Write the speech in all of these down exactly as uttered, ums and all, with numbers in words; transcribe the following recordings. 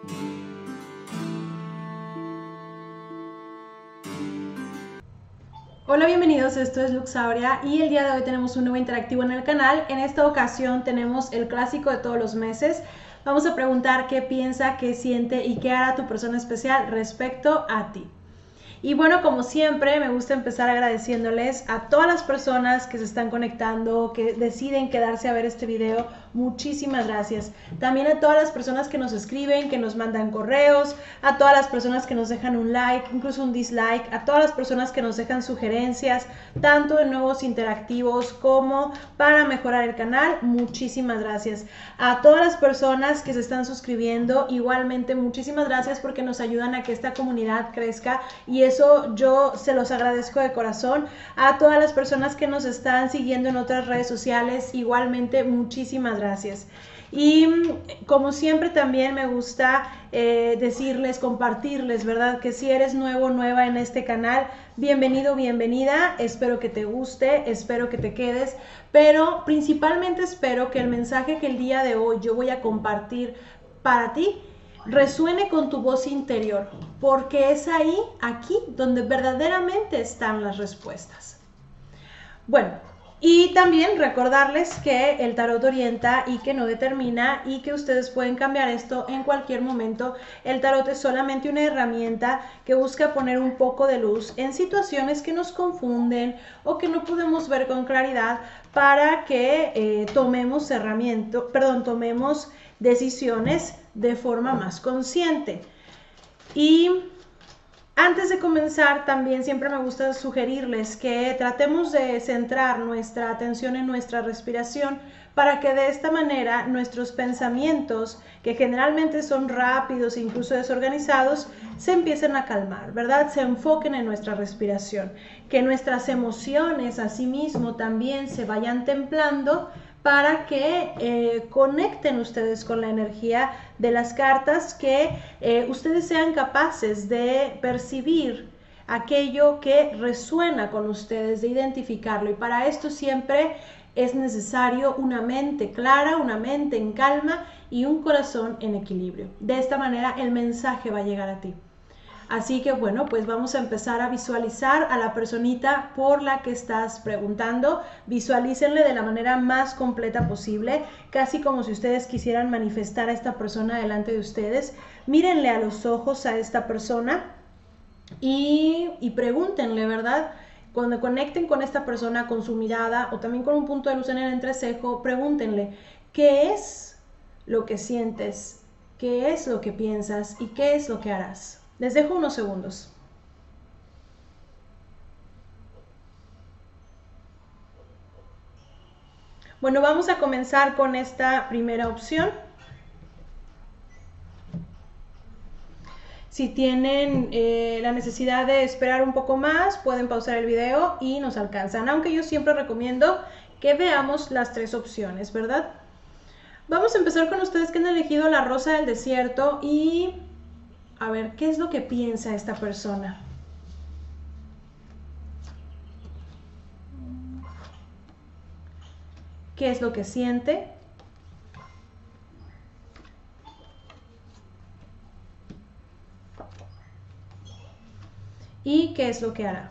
Hola, bienvenidos, esto es Luxauria y el día de hoy tenemos un nuevo interactivo en el canal. En esta ocasión tenemos el clásico de todos los meses. Vamos a preguntar qué piensa, qué siente y qué hará tu persona especial respecto a ti. Y bueno, como siempre, me gusta empezar agradeciéndoles a todas las personas que se están conectando, que deciden quedarse a ver este video. Muchísimas gracias. También a todas las personas que nos escriben, que nos mandan correos, a todas las personas que nos dejan un like, incluso un dislike, a todas las personas que nos dejan sugerencias, tanto de nuevos interactivos como para mejorar el canal. Muchísimas gracias. A todas las personas que se están suscribiendo, igualmente muchísimas gracias porque nos ayudan a que esta comunidad crezca y eso yo se los agradezco de corazón. A todas las personas que nos están siguiendo en otras redes sociales, igualmente muchísimas gracias. Gracias. Y como siempre también me gusta eh, decirles, compartirles, ¿verdad? Que si eres nuevo, nueva en este canal, bienvenido, bienvenida. Espero que te guste, espero que te quedes, pero principalmente espero que el mensaje que el día de hoy yo voy a compartir para ti resuene con tu voz interior, porque es ahí, aquí, donde verdaderamente están las respuestas. Bueno, y también recordarles que el tarot orienta y que no determina y que ustedes pueden cambiar esto en cualquier momento. El tarot es solamente una herramienta que busca poner un poco de luz en situaciones que nos confunden o que no podemos ver con claridad para que eh, tomemos herramientas, perdón, tomemos decisiones de forma más consciente. Y antes de comenzar, también siempre me gusta sugerirles que tratemos de centrar nuestra atención en nuestra respiración para que de esta manera nuestros pensamientos, que generalmente son rápidos e incluso desorganizados, se empiecen a calmar, ¿verdad? Se enfoquen en nuestra respiración, que nuestras emociones asimismo también se vayan templando para que eh, conecten ustedes con la energía de las cartas, que eh, ustedes sean capaces de percibir aquello que resuena con ustedes, de identificarlo. Y para esto siempre es necesario una mente clara, una mente en calma y un corazón en equilibrio. De esta manera el mensaje va a llegar a ti. Así que bueno, pues vamos a empezar a visualizar a la personita por la que estás preguntando. Visualícenle de la manera más completa posible, casi como si ustedes quisieran manifestar a esta persona delante de ustedes. Mírenle a los ojos a esta persona y, y pregúntenle, ¿verdad? Cuando conecten con esta persona, con su mirada o también con un punto de luz en el entrecejo, pregúntenle, ¿qué es lo que sientes? ¿Qué es lo que piensas? ¿Y qué es lo que harás? Les dejo unos segundos. Bueno, vamos a comenzar con esta primera opción. Si tienen eh, la necesidad de esperar un poco más, pueden pausar el video y nos alcanzan, aunque yo siempre recomiendo que veamos las tres opciones, ¿verdad? Vamos a empezar con ustedes que han elegido la rosa del desierto y a ver, ¿qué es lo que piensa esta persona? ¿Qué es lo que siente? ¿Y qué es lo que hará?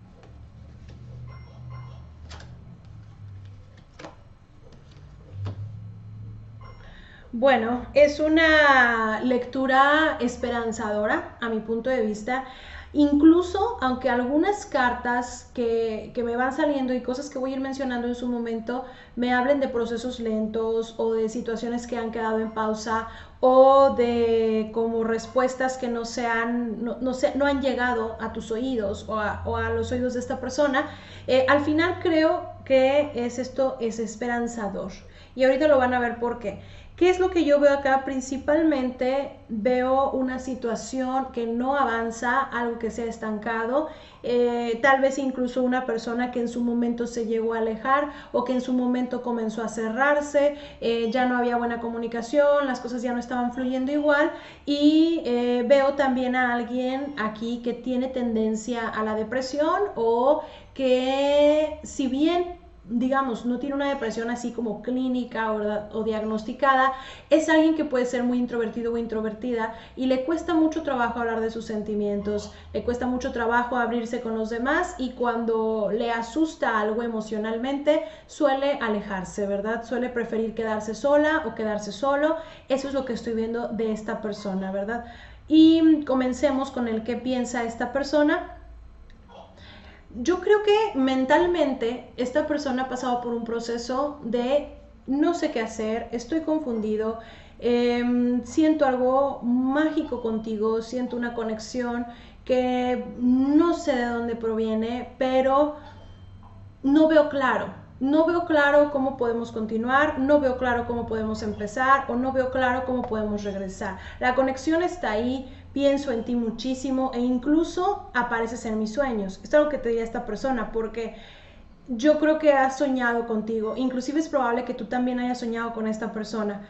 Bueno, es una lectura esperanzadora a mi punto de vista. Incluso, aunque algunas cartas que, que me van saliendo y cosas que voy a ir mencionando en su momento me hablen de procesos lentos o de situaciones que han quedado en pausa o de como respuestas que no, se han, no, no, se, no han llegado a tus oídos o a, o a los oídos de esta persona, eh, al final creo que es esto es esperanzador. Y ahorita lo van a ver por qué. ¿Qué es lo que yo veo acá? Principalmente veo una situación que no avanza, algo que se ha estancado, eh, tal vez incluso una persona que en su momento se llegó a alejar o que en su momento comenzó a cerrarse, eh, ya no había buena comunicación, las cosas ya no estaban fluyendo igual y eh, veo también a alguien aquí que tiene tendencia a la depresión o que si bien digamos, no tiene una depresión así como clínica o, o diagnosticada, es alguien que puede ser muy introvertido o introvertida y le cuesta mucho trabajo hablar de sus sentimientos, le cuesta mucho trabajo abrirse con los demás y cuando le asusta algo emocionalmente suele alejarse, ¿verdad? Suele preferir quedarse sola o quedarse solo. Eso es lo que estoy viendo de esta persona, ¿verdad? Y comencemos con el que piensa esta persona. Yo creo que mentalmente esta persona ha pasado por un proceso de no sé qué hacer, estoy confundido, eh, siento algo mágico contigo, siento una conexión que no sé de dónde proviene, pero no veo claro. No veo claro cómo podemos continuar, no veo claro cómo podemos empezar o no veo claro cómo podemos regresar. La conexión está ahí, pienso en ti muchísimo e incluso apareces en mis sueños. Esto es algo que te diría esta persona porque yo creo que has soñado contigo. Inclusive es probable que tú también hayas soñado con esta persona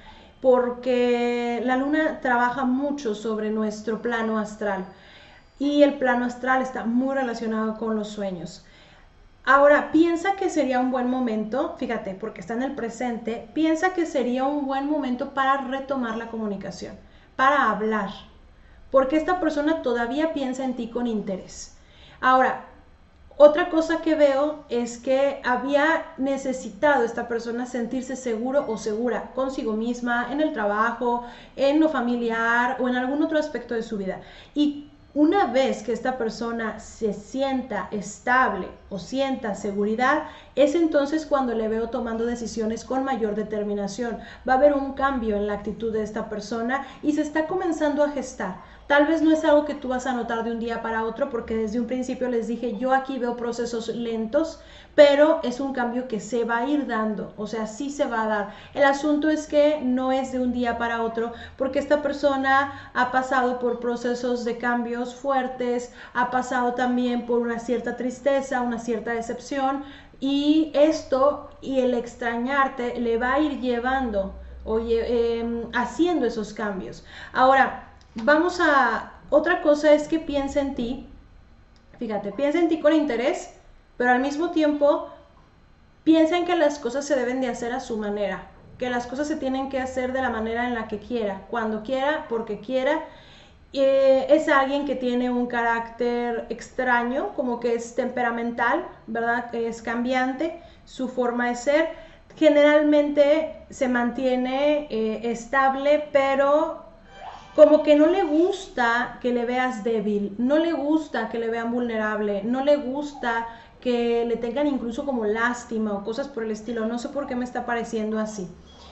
porque la luna trabaja mucho sobre nuestro plano astral y el plano astral está muy relacionado con los sueños. Ahora, piensa que sería un buen momento, fíjate, porque está en el presente, piensa que sería un buen momento para retomar la comunicación, para hablar, porque esta persona todavía piensa en ti con interés. Ahora, otra cosa que veo es que había necesitado esta persona sentirse seguro o segura consigo misma, en el trabajo, en lo familiar o en algún otro aspecto de su vida. Y una vez que esta persona se sienta estable o sienta seguridad, es entonces cuando le veo tomando decisiones con mayor determinación. Va a haber un cambio en la actitud de esta persona y se está comenzando a gestar. Tal vez no es algo que tú vas a notar de un día para otro porque desde un principio les dije, yo aquí veo procesos lentos, pero es un cambio que se va a ir dando, o sea, sí se va a dar. El asunto es que no es de un día para otro porque esta persona ha pasado por procesos de cambios fuertes, ha pasado también por una cierta tristeza, una cierta decepción y esto y el extrañarte le va a ir llevando, oye, eh, haciendo esos cambios. Ahora, vamos a, otra cosa es que piensa en ti, fíjate, piensa en ti con interés, pero al mismo tiempo piensa en que las cosas se deben de hacer a su manera, que las cosas se tienen que hacer de la manera en la que quiera, cuando quiera, porque quiera. Eh, es alguien que tiene un carácter extraño, como que es temperamental, ¿verdad? Es cambiante, su forma de ser. Generalmente se mantiene eh, estable, pero como que no le gusta que le veas débil, no le gusta que le vean vulnerable, no le gusta que le tengan incluso como lástima o cosas por el estilo. No sé por qué me está pareciendo así.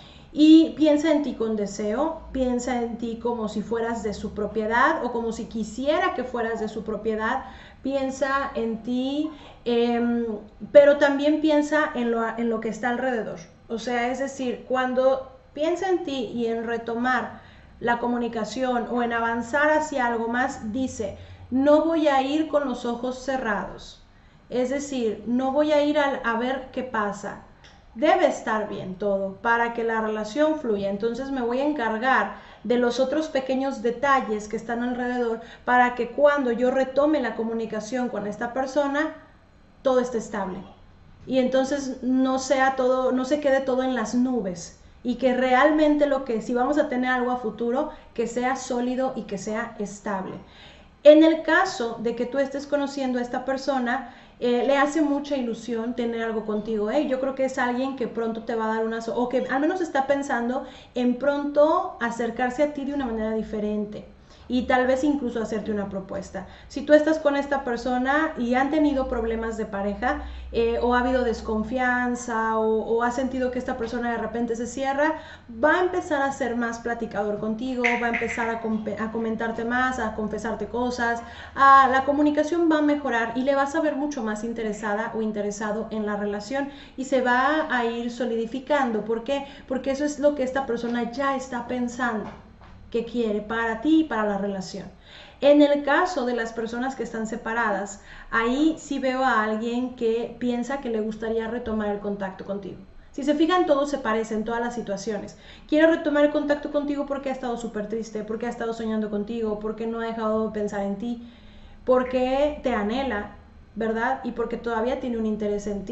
Y piensa en ti con deseo, piensa en ti como si fueras de su propiedad o como si quisiera que fueras de su propiedad, piensa en ti, eh, pero también piensa en lo, en lo que está alrededor. O sea, es decir, cuando piensa en ti y en retomar la comunicación o en avanzar hacia algo más, dice, no voy a ir con los ojos cerrados. Es decir, no voy a ir a, a ver qué pasa. Debe estar bien todo para que la relación fluya. Entonces me voy a encargar de los otros pequeños detalles que están alrededor para que cuando yo retome la comunicación con esta persona, todo esté estable. Y entonces no sea todo, no se quede todo en las nubes. Y que realmente lo que, si vamos a tener algo a futuro, que sea sólido y que sea estable. En el caso de que tú estés conociendo a esta persona, eh, le hace mucha ilusión tener algo contigo. ¿eh? Yo creo que es alguien que pronto te va a dar una, o que al menos está pensando en pronto acercarse a ti de una manera diferente. Y tal vez incluso hacerte una propuesta. Si tú estás con esta persona y han tenido problemas de pareja eh, o ha habido desconfianza o, o has sentido que esta persona de repente se cierra, va a empezar a ser más platicador contigo, va a empezar a, a comentarte más, a confesarte cosas, a, la comunicación va a mejorar y le vas a ver mucho más interesada o interesado en la relación y se va a ir solidificando. ¿Por qué? Porque eso es lo que esta persona ya está pensando que quiere para ti y para la relación. En el caso de las personas que están separadas, ahí sí veo a alguien que piensa que le gustaría retomar el contacto contigo. Si se fijan, todo se parece en todas las situaciones. Quiere retomar el contacto contigo porque ha estado súper triste, porque ha estado soñando contigo, porque no ha dejado de pensar en ti, porque te anhela, ¿verdad? Y porque todavía tiene un interés en ti.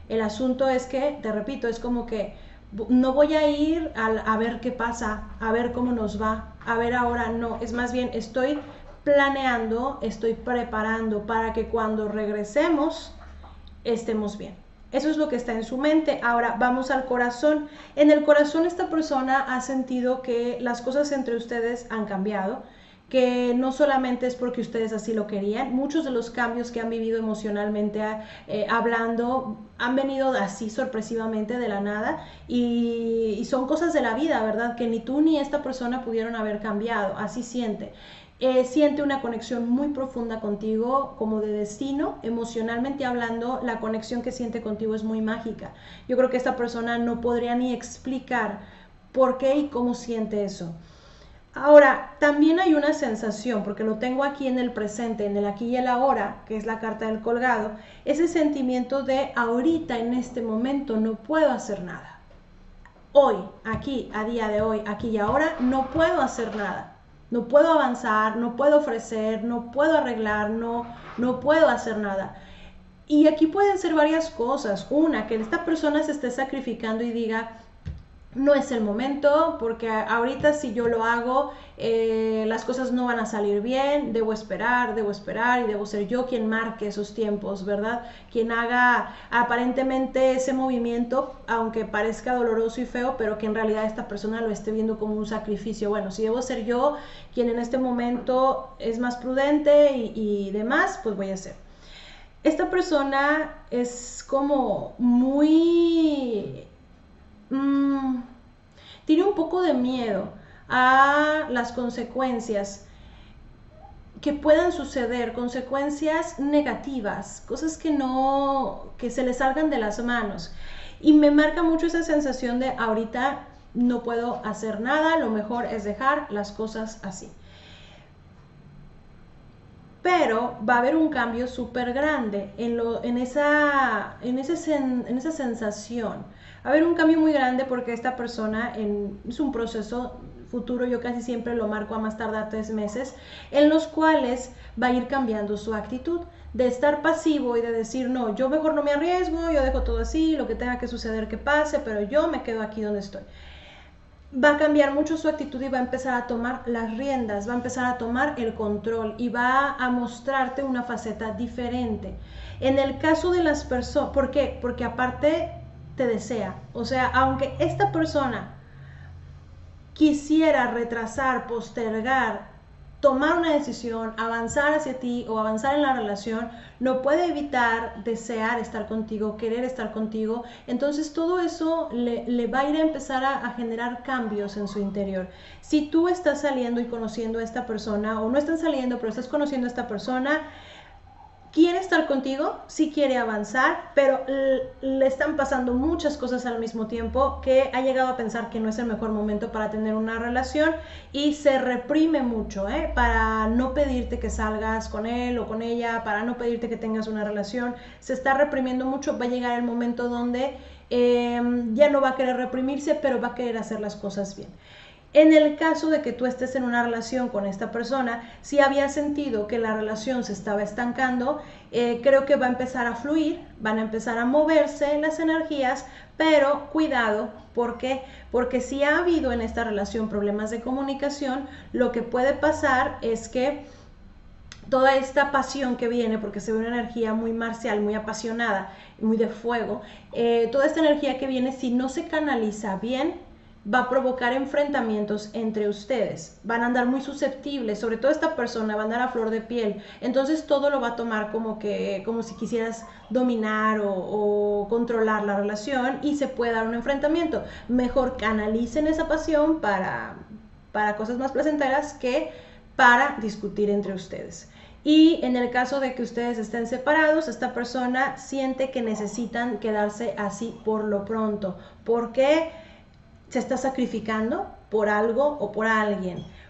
El asunto es que, te repito, es como que no voy a ir a, a ver qué pasa, a ver cómo nos va, a ver ahora, no, es más bien estoy planeando, estoy preparando para que cuando regresemos estemos bien. Eso es lo que está en su mente. Ahora vamos al corazón. En el corazón esta persona ha sentido que las cosas entre ustedes han cambiado, que no solamente es porque ustedes así lo querían, muchos de los cambios que han vivido emocionalmente eh, hablando han venido así sorpresivamente de la nada y, y son cosas de la vida, ¿verdad? Que ni tú ni esta persona pudieron haber cambiado, así siente. Eh, siente una conexión muy profunda contigo, como de destino, emocionalmente hablando, la conexión que siente contigo es muy mágica. Yo creo que esta persona no podría ni explicar por qué y cómo siente eso. Ahora, también hay una sensación, porque lo tengo aquí en el presente, en el aquí y el ahora, que es la carta del colgado, ese sentimiento de ahorita, en este momento, no puedo hacer nada. Hoy, aquí, a día de hoy, aquí y ahora, no puedo hacer nada. No puedo avanzar, no puedo ofrecer, no puedo arreglar, no, no puedo hacer nada. Y aquí pueden ser varias cosas. Una, que esta persona se esté sacrificando y diga, no es el momento, porque ahorita si yo lo hago, eh, las cosas no van a salir bien, debo esperar, debo esperar y debo ser yo quien marque esos tiempos, ¿verdad? Quien haga aparentemente ese movimiento, aunque parezca doloroso y feo, pero que en realidad esta persona lo esté viendo como un sacrificio. Bueno, si debo ser yo quien en este momento es más prudente y, y demás, pues voy a ser. Esta persona es como muy... Mm, tiene un poco de miedo a las consecuencias que puedan suceder, consecuencias negativas, cosas que no, que se le salgan de las manos. Y me marca mucho esa sensación de ahorita no puedo hacer nada, lo mejor es dejar las cosas así. Pero va a haber un cambio súper grande en, lo, en, esa, en, ese sen, en esa sensación. Va a haber un cambio muy grande porque esta persona en, es un proceso futuro, yo casi siempre lo marco a más tardar tres meses, en los cuales va a ir cambiando su actitud de estar pasivo y de decir, no, yo mejor no me arriesgo, yo dejo todo así, lo que tenga que suceder que pase, pero yo me quedo aquí donde estoy. Va a cambiar mucho su actitud y va a empezar a tomar las riendas, va a empezar a tomar el control y va a mostrarte una faceta diferente. En el caso de las personas, ¿por qué? Porque aparte te desea, o sea, aunque esta persona quisiera retrasar, postergar, tomar una decisión, avanzar hacia ti o avanzar en la relación, no puede evitar desear estar contigo, querer estar contigo. Entonces todo eso le, le va a ir a empezar a, a generar cambios en su interior. Si tú estás saliendo y conociendo a esta persona, o no están saliendo, pero estás conociendo a esta persona, quiere estar contigo, sí quiere avanzar, pero le están pasando muchas cosas al mismo tiempo que ha llegado a pensar que no es el mejor momento para tener una relación y se reprime mucho, ¿eh? Para no pedirte que salgas con él o con ella, para no pedirte que tengas una relación. Se está reprimiendo mucho, va a llegar el momento donde eh, ya no va a querer reprimirse, pero va a querer hacer las cosas bien. En el caso de que tú estés en una relación con esta persona, si había sentido que la relación se estaba estancando, eh, creo que va a empezar a fluir, van a empezar a moverse las energías, pero cuidado, ¿por qué? Porque si ha habido en esta relación problemas de comunicación, lo que puede pasar es que toda esta pasión que viene, porque se ve una energía muy marcial, muy apasionada, muy de fuego, eh, toda esta energía que viene, si no se canaliza bien, va a provocar enfrentamientos entre ustedes, van a andar muy susceptibles, sobre todo esta persona va a andar a flor de piel, entonces todo lo va a tomar como que, como si quisieras dominar o, o controlar la relación y se puede dar un enfrentamiento. Mejor canalicen esa pasión para, para cosas más placenteras que para discutir entre ustedes. Y en el caso de que ustedes estén separados, esta persona siente que necesitan quedarse así por lo pronto, porque se está sacrificando por algo o por alguien,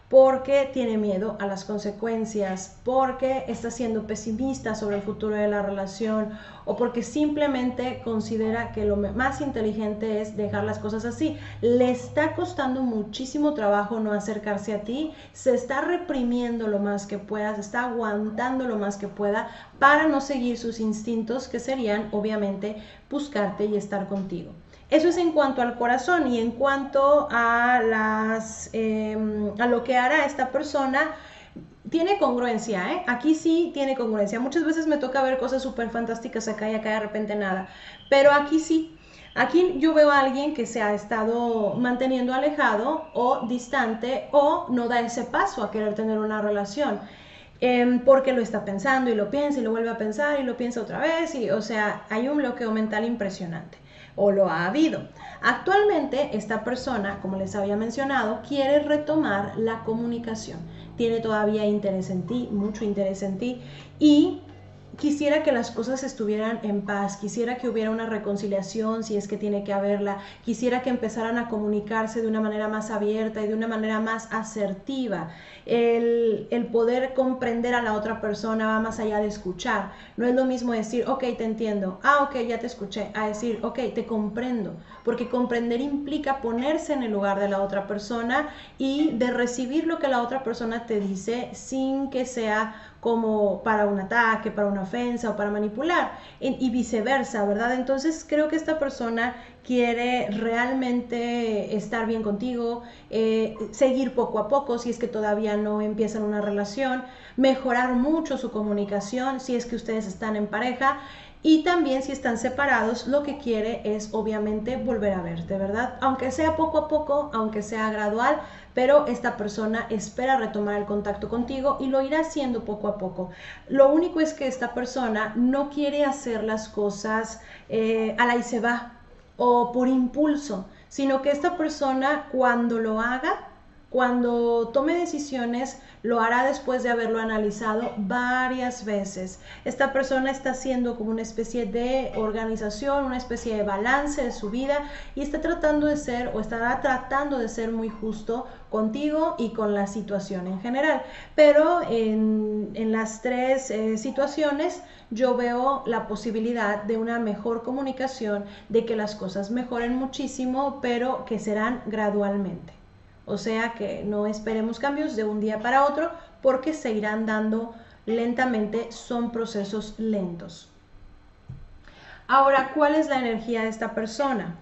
porque tiene miedo a las consecuencias, porque está siendo pesimista sobre el futuro de la relación o porque simplemente considera que lo más inteligente es dejar las cosas así. Le está costando muchísimo trabajo no acercarse a ti, se está reprimiendo lo más que pueda, se está aguantando lo más que pueda para no seguir sus instintos, que serían obviamente buscarte y estar contigo. Eso es en cuanto al corazón. Y en cuanto a, las, eh, a lo que hará esta persona, tiene congruencia, ¿eh? Aquí sí tiene congruencia. Muchas veces me toca ver cosas súper fantásticas acá y acá de repente nada, pero aquí sí. Aquí yo veo a alguien que se ha estado manteniendo alejado o distante o no da ese paso a querer tener una relación. Eh, porque lo está pensando y lo piensa y lo vuelve a pensar y lo piensa otra vez, y o sea, hay un bloqueo mental impresionante, o lo ha habido. Actualmente esta persona, como les había mencionado, quiere retomar la comunicación, tiene todavía interés en ti, mucho interés en ti, y quisiera que las cosas estuvieran en paz, quisiera que hubiera una reconciliación si es que tiene que haberla, quisiera que empezaran a comunicarse de una manera más abierta y de una manera más asertiva. El, el poder comprender a la otra persona va más allá de escuchar. No es lo mismo decir, ok, te entiendo, ah, ok, ya te escuché, a decir, ok, te comprendo, porque comprender implica ponerse en el lugar de la otra persona y de recibir lo que la otra persona te dice sin que sea como para un ataque, para una ofensa o para manipular, y viceversa, ¿verdad? Entonces creo que esta persona quiere realmente estar bien contigo, eh, seguir poco a poco si es que todavía no empiezan una relación, mejorar mucho su comunicación si es que ustedes están en pareja, y también si están separados, lo que quiere es obviamente volver a verte, ¿verdad? Aunque sea poco a poco, aunque sea gradual, pero esta persona espera retomar el contacto contigo y lo irá haciendo poco a poco. Lo único es que esta persona no quiere hacer las cosas eh, a la y se va o por impulso, sino que esta persona cuando lo haga, cuando tome decisiones, lo hará después de haberlo analizado varias veces. Esta persona está haciendo como una especie de organización, una especie de balance de su vida y está tratando de ser o estará tratando de ser muy justo contigo y con la situación en general. Pero en, en las tres eh, situaciones yo veo la posibilidad de una mejor comunicación, de que las cosas mejoren muchísimo, pero que serán gradualmente. O sea que no esperemos cambios de un día para otro porque se irán dando lentamente, son procesos lentos. Ahora, ¿cuál es la energía de esta persona?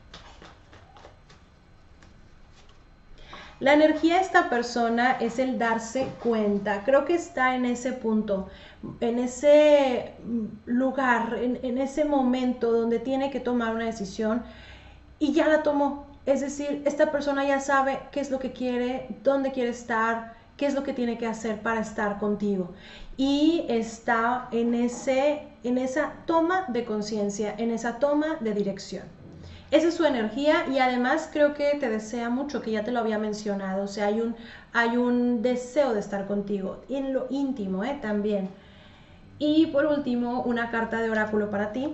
La energía de esta persona es el darse cuenta. Creo que está en ese punto, en ese lugar, en, en ese momento donde tiene que tomar una decisión y ya la tomó. Es decir, esta persona ya sabe qué es lo que quiere, dónde quiere estar, qué es lo que tiene que hacer para estar contigo. Y está en, ese, en esa toma de conciencia, en esa toma de dirección. Esa es su energía y además creo que te desea mucho, que ya te lo había mencionado. O sea, hay un, hay un deseo de estar contigo, en lo íntimo ¿eh? también. Y por último, una carta de oráculo para ti.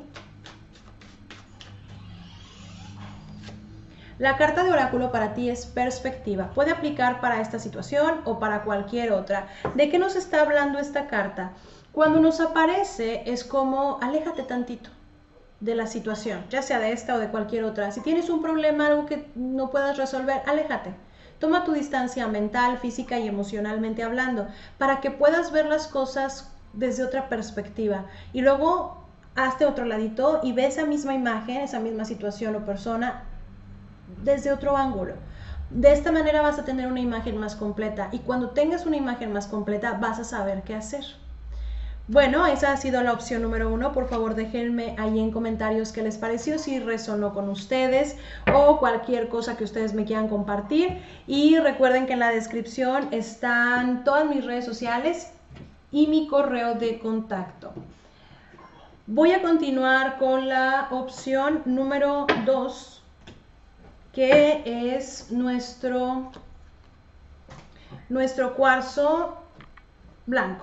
La carta de oráculo para ti es perspectiva. Puede aplicar para esta situación o para cualquier otra. ¿De qué nos está hablando esta carta? Cuando nos aparece es como aléjate tantito de la situación, ya sea de esta o de cualquier otra. Si tienes un problema, algo que no puedas resolver, aléjate. Toma tu distancia mental, física y emocionalmente hablando para que puedas ver las cosas desde otra perspectiva. Y luego hazte otro ladito y ve esa misma imagen, esa misma situación o persona desde otro ángulo. De esta manera vas a tener una imagen más completa y cuando tengas una imagen más completa vas a saber qué hacer. Bueno, esa ha sido la opción número uno. Por favor, déjenme ahí en comentarios qué les pareció, si resonó con ustedes o cualquier cosa que ustedes me quieran compartir. Y recuerden que en la descripción están todas mis redes sociales y mi correo de contacto. Voy a continuar con la opción número dos, que es nuestro, nuestro cuarzo blanco.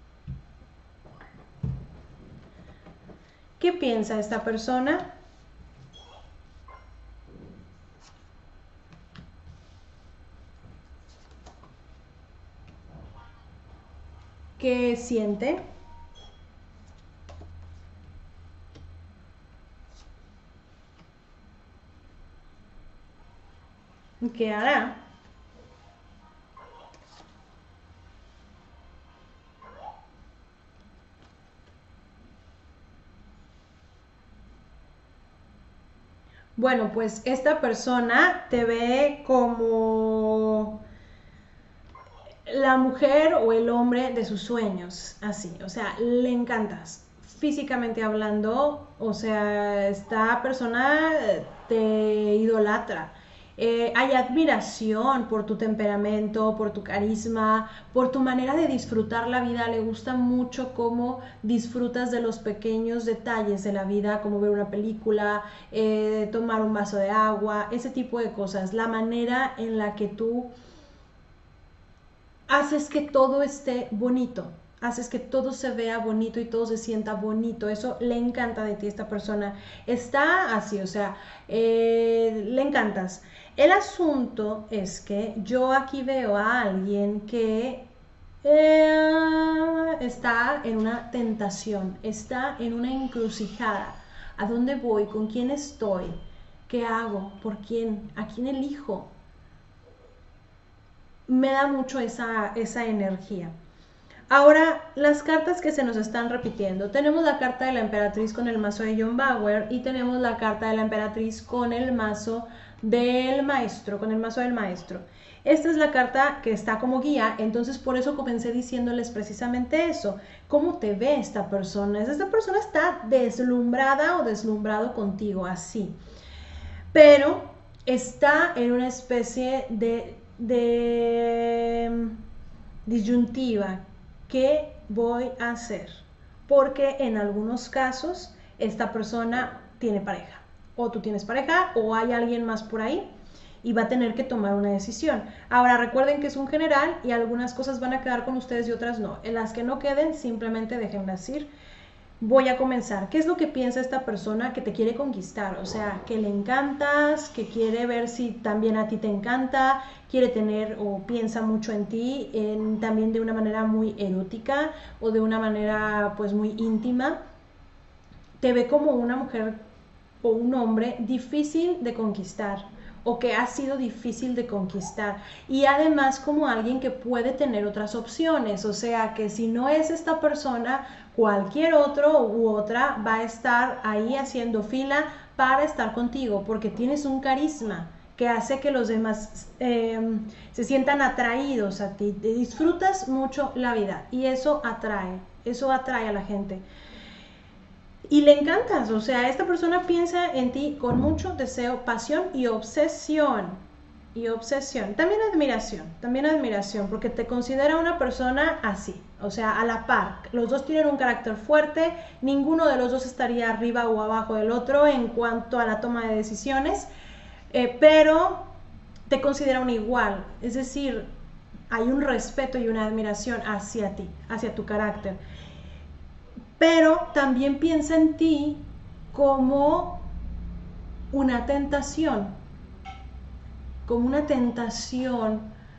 ¿Qué piensa esta persona? qué siente, qué hará. Bueno, pues esta persona te ve como la mujer o el hombre de sus sueños, así, o sea, le encantas. Físicamente hablando, o sea, esta persona te idolatra. Eh, hay admiración por tu temperamento, por tu carisma, por tu manera de disfrutar la vida. Le gusta mucho cómo disfrutas de los pequeños detalles de la vida, como ver una película, eh, tomar un vaso de agua, ese tipo de cosas. La manera en la que tú haces que todo esté bonito, haces que todo se vea bonito y todo se sienta bonito. Eso le encanta de ti, esta persona está así, o sea, eh, le encantas. El asunto es que yo aquí veo a alguien que eh, está en una tentación, está en una encrucijada. ¿A dónde voy? ¿Con quién estoy? ¿Qué hago? ¿Por quién? ¿A quién elijo? Me da mucho esa, esa energía. Ahora, las cartas que se nos están repitiendo. Tenemos la carta de la emperatriz con el mazo de John Bauer y tenemos la carta de la emperatriz con el mazo del maestro, con el mazo del maestro. Esta es la carta que está como guía, entonces por eso comencé diciéndoles precisamente eso. ¿Cómo te ve esta persona? Esta persona está deslumbrada o deslumbrado contigo, así. Pero está en una especie de de disyuntiva. ¿Qué voy a hacer? Porque en algunos casos esta persona tiene pareja, o tú tienes pareja, o hay alguien más por ahí y va a tener que tomar una decisión. Ahora recuerden que es un general y algunas cosas van a quedar con ustedes y otras no. En las que no queden, simplemente déjenlas ir. Voy a comenzar. ¿Qué es lo que piensa esta persona que te quiere conquistar? O sea, que le encantas, que quiere ver si también a ti te encanta, quiere tener o piensa mucho en ti, en, también de una manera muy erótica o de una manera pues muy íntima. Te ve como una mujer o un hombre difícil de conquistar o que ha sido difícil de conquistar y además como alguien que puede tener otras opciones, o sea que si no es esta persona, cualquier otro u otra va a estar ahí haciendo fila para estar contigo porque tienes un carisma que hace que los demás eh, se sientan atraídos a ti, disfrutas mucho la vida y eso atrae, eso atrae a la gente. Y le encantas, o sea, esta persona piensa en ti con mucho deseo, pasión y obsesión. Y obsesión, también admiración, también admiración, porque te considera una persona así, o sea, a la par. Los dos tienen un carácter fuerte, ninguno de los dos estaría arriba o abajo del otro en cuanto a la toma de decisiones, eh, pero te considera un igual, es decir, hay un respeto y una admiración hacia ti, hacia tu carácter. Pero también piensa en ti como una tentación, como una tentación,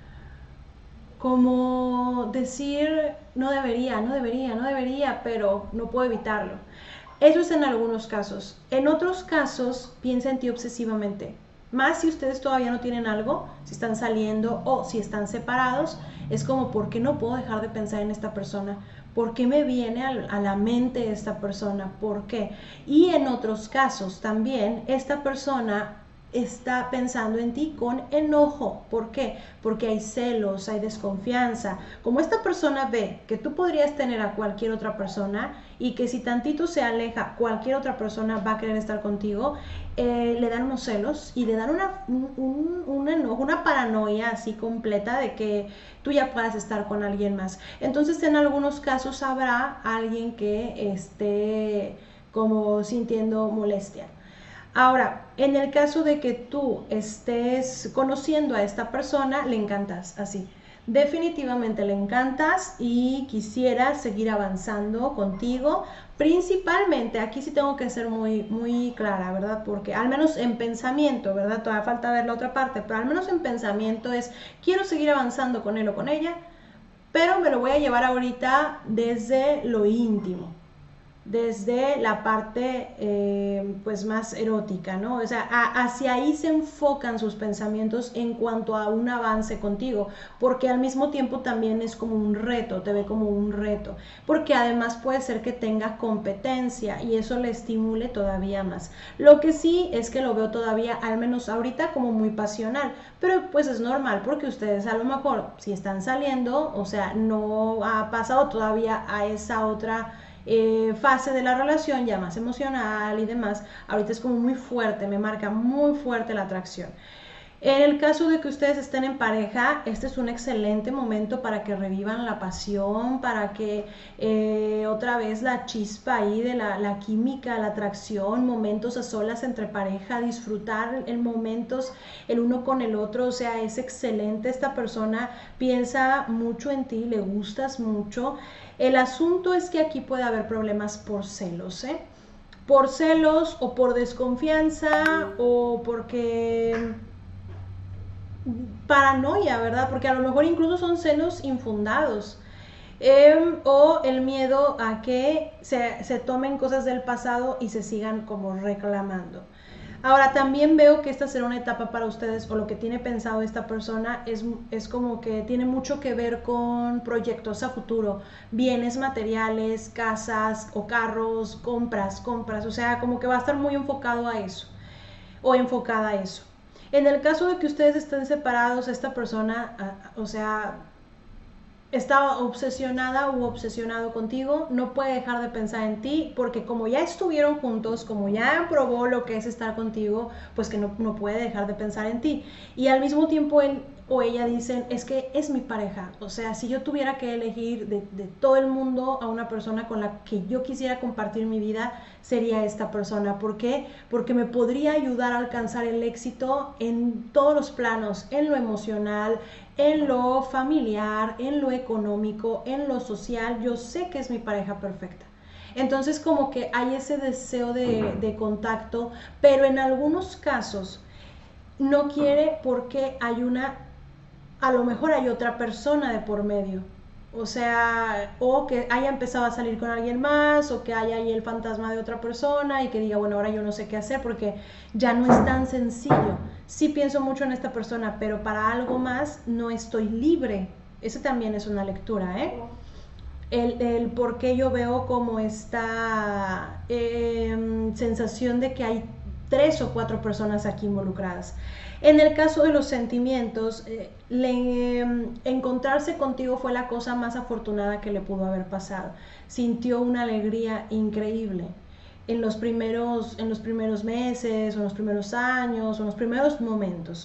como decir, no debería, no debería, no debería, pero no puedo evitarlo. Eso es en algunos casos. En otros casos, piensa en ti obsesivamente. Más si ustedes todavía no tienen algo, si están saliendo o si están separados, es como, ¿por qué no puedo dejar de pensar en esta persona? ¿Por qué me viene a la mente esta persona? ¿Por qué? Y en otros casos también, esta persona está pensando en ti con enojo. ¿Por qué? Porque hay celos, hay desconfianza. Como esta persona ve que tú podrías tener a cualquier otra persona y que si tantito se aleja, cualquier otra persona va a querer estar contigo, eh, le dan unos celos y le dan una, un, un enojo, una paranoia así completa de que tú ya puedas estar con alguien más. Entonces, en algunos casos habrá alguien que esté como sintiendo molestia. Ahora, en el caso de que tú estés conociendo a esta persona, le encantas así. Definitivamente le encantas y quisiera seguir avanzando contigo. Principalmente, aquí sí tengo que ser muy, muy clara, ¿verdad? Porque al menos en pensamiento, ¿verdad? Todavía falta ver la otra parte, pero al menos en pensamiento es, quiero seguir avanzando con él o con ella, pero me lo voy a llevar ahorita desde lo íntimo, desde la parte eh, pues más erótica, ¿no? O sea, a, hacia ahí se enfocan sus pensamientos en cuanto a un avance contigo, porque al mismo tiempo también es como un reto, te ve como un reto, porque además puede ser que tenga competencia y eso le estimule todavía más. Lo que sí es que lo veo todavía, al menos ahorita, como muy pasional, pero pues es normal porque ustedes a lo mejor si están saliendo, o sea, no ha pasado todavía a esa otra Eh, fase de la relación ya más emocional y demás. Ahorita es como muy fuerte, me marca muy fuerte la atracción. En el caso de que ustedes estén en pareja, este es un excelente momento para que revivan la pasión, para que eh, otra vez la chispa ahí de la, la química, la atracción, momentos a solas entre pareja, disfrutar en momentos el uno con el otro, o sea, es excelente. Esta persona piensa mucho en ti, le gustas mucho. El asunto es que aquí puede haber problemas por celos, ¿eh? Por celos o por desconfianza o porque paranoia, ¿verdad? Porque a lo mejor incluso son celos infundados. Eh, o el miedo a que se, se tomen cosas del pasado y se sigan como reclamando. Ahora, también veo que esta será una etapa para ustedes, o lo que tiene pensado esta persona es, es como que tiene mucho que ver con proyectos a futuro, bienes materiales, casas o carros, compras, compras, o sea, como que va a estar muy enfocado a eso, o enfocada a eso. En el caso de que ustedes estén separados, esta persona, o sea, está obsesionada u obsesionado contigo, no puede dejar de pensar en ti, porque como ya estuvieron juntos, como ya probó lo que es estar contigo, pues que no, no puede dejar de pensar en ti. Y al mismo tiempo él o ella dicen, es que es mi pareja, o sea, si yo tuviera que elegir de, de todo el mundo a una persona con la que yo quisiera compartir mi vida, sería esta persona. ¿Por qué? Porque me podría ayudar a alcanzar el éxito en todos los planos, en lo emocional, en lo familiar, en lo económico, en lo social. Yo sé que es mi pareja perfecta. Entonces como que hay ese deseo de, de contacto, pero en algunos casos no quiere porque hay una, a lo mejor hay otra persona de por medio. O sea, o que haya empezado a salir con alguien más, o que haya ahí el fantasma de otra persona y que diga, bueno, ahora yo no sé qué hacer porque ya no es tan sencillo. Sí pienso mucho en esta persona, pero para algo más no estoy libre. Esa también es una lectura, ¿eh? El, el por qué yo veo como esta eh, sensación de que hay tres o cuatro personas aquí involucradas. En el caso de los sentimientos, eh, le, eh, encontrarse contigo fue la cosa más afortunada que le pudo haber pasado. Sintió una alegría increíble en los primeros, en los primeros meses, o en los primeros años, o en los primeros momentos.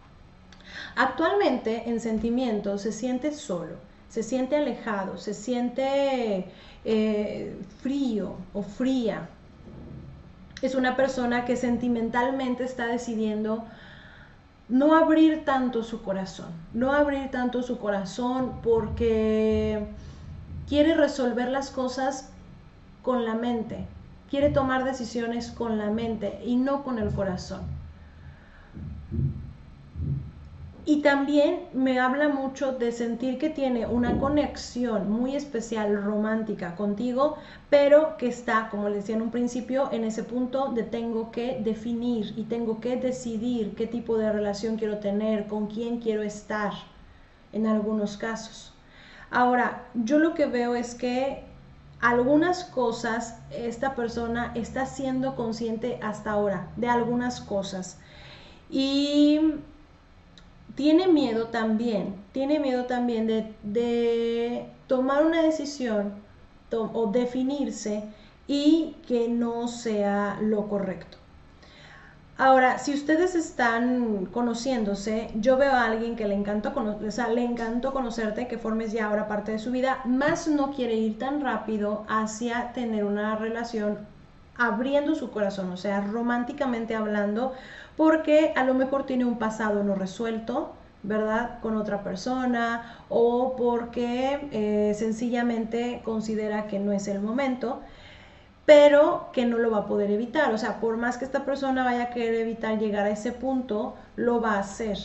Actualmente, en sentimientos, se siente solo, se siente alejado, se siente eh, frío o fría. Es una persona que sentimentalmente está decidiendo no abrir tanto su corazón, no abrir tanto su corazón porque quiere resolver las cosas con la mente, quiere tomar decisiones con la mente y no con el corazón. Y también me habla mucho de sentir que tiene una conexión muy especial, romántica contigo, pero que está, como les decía en un principio, en ese punto de tengo que definir y tengo que decidir qué tipo de relación quiero tener, con quién quiero estar, en algunos casos. Ahora, yo lo que veo es que algunas cosas esta persona está siendo consciente hasta ahora, de algunas cosas. Y tiene miedo también, tiene miedo también de, de tomar una decisión to, o definirse y que no sea lo correcto. Ahora, si ustedes están conociéndose, yo veo a alguien que le encantó, o sea, le encantó conocerte, que formes ya ahora parte de su vida, más no quiere ir tan rápido hacia tener una relación abriendo su corazón, o sea, románticamente hablando, porque a lo mejor tiene un pasado no resuelto, ¿verdad? Con otra persona, o porque eh, sencillamente considera que no es el momento, pero que no lo va a poder evitar. O sea, por más que esta persona vaya a querer evitar llegar a ese punto, lo va a hacer,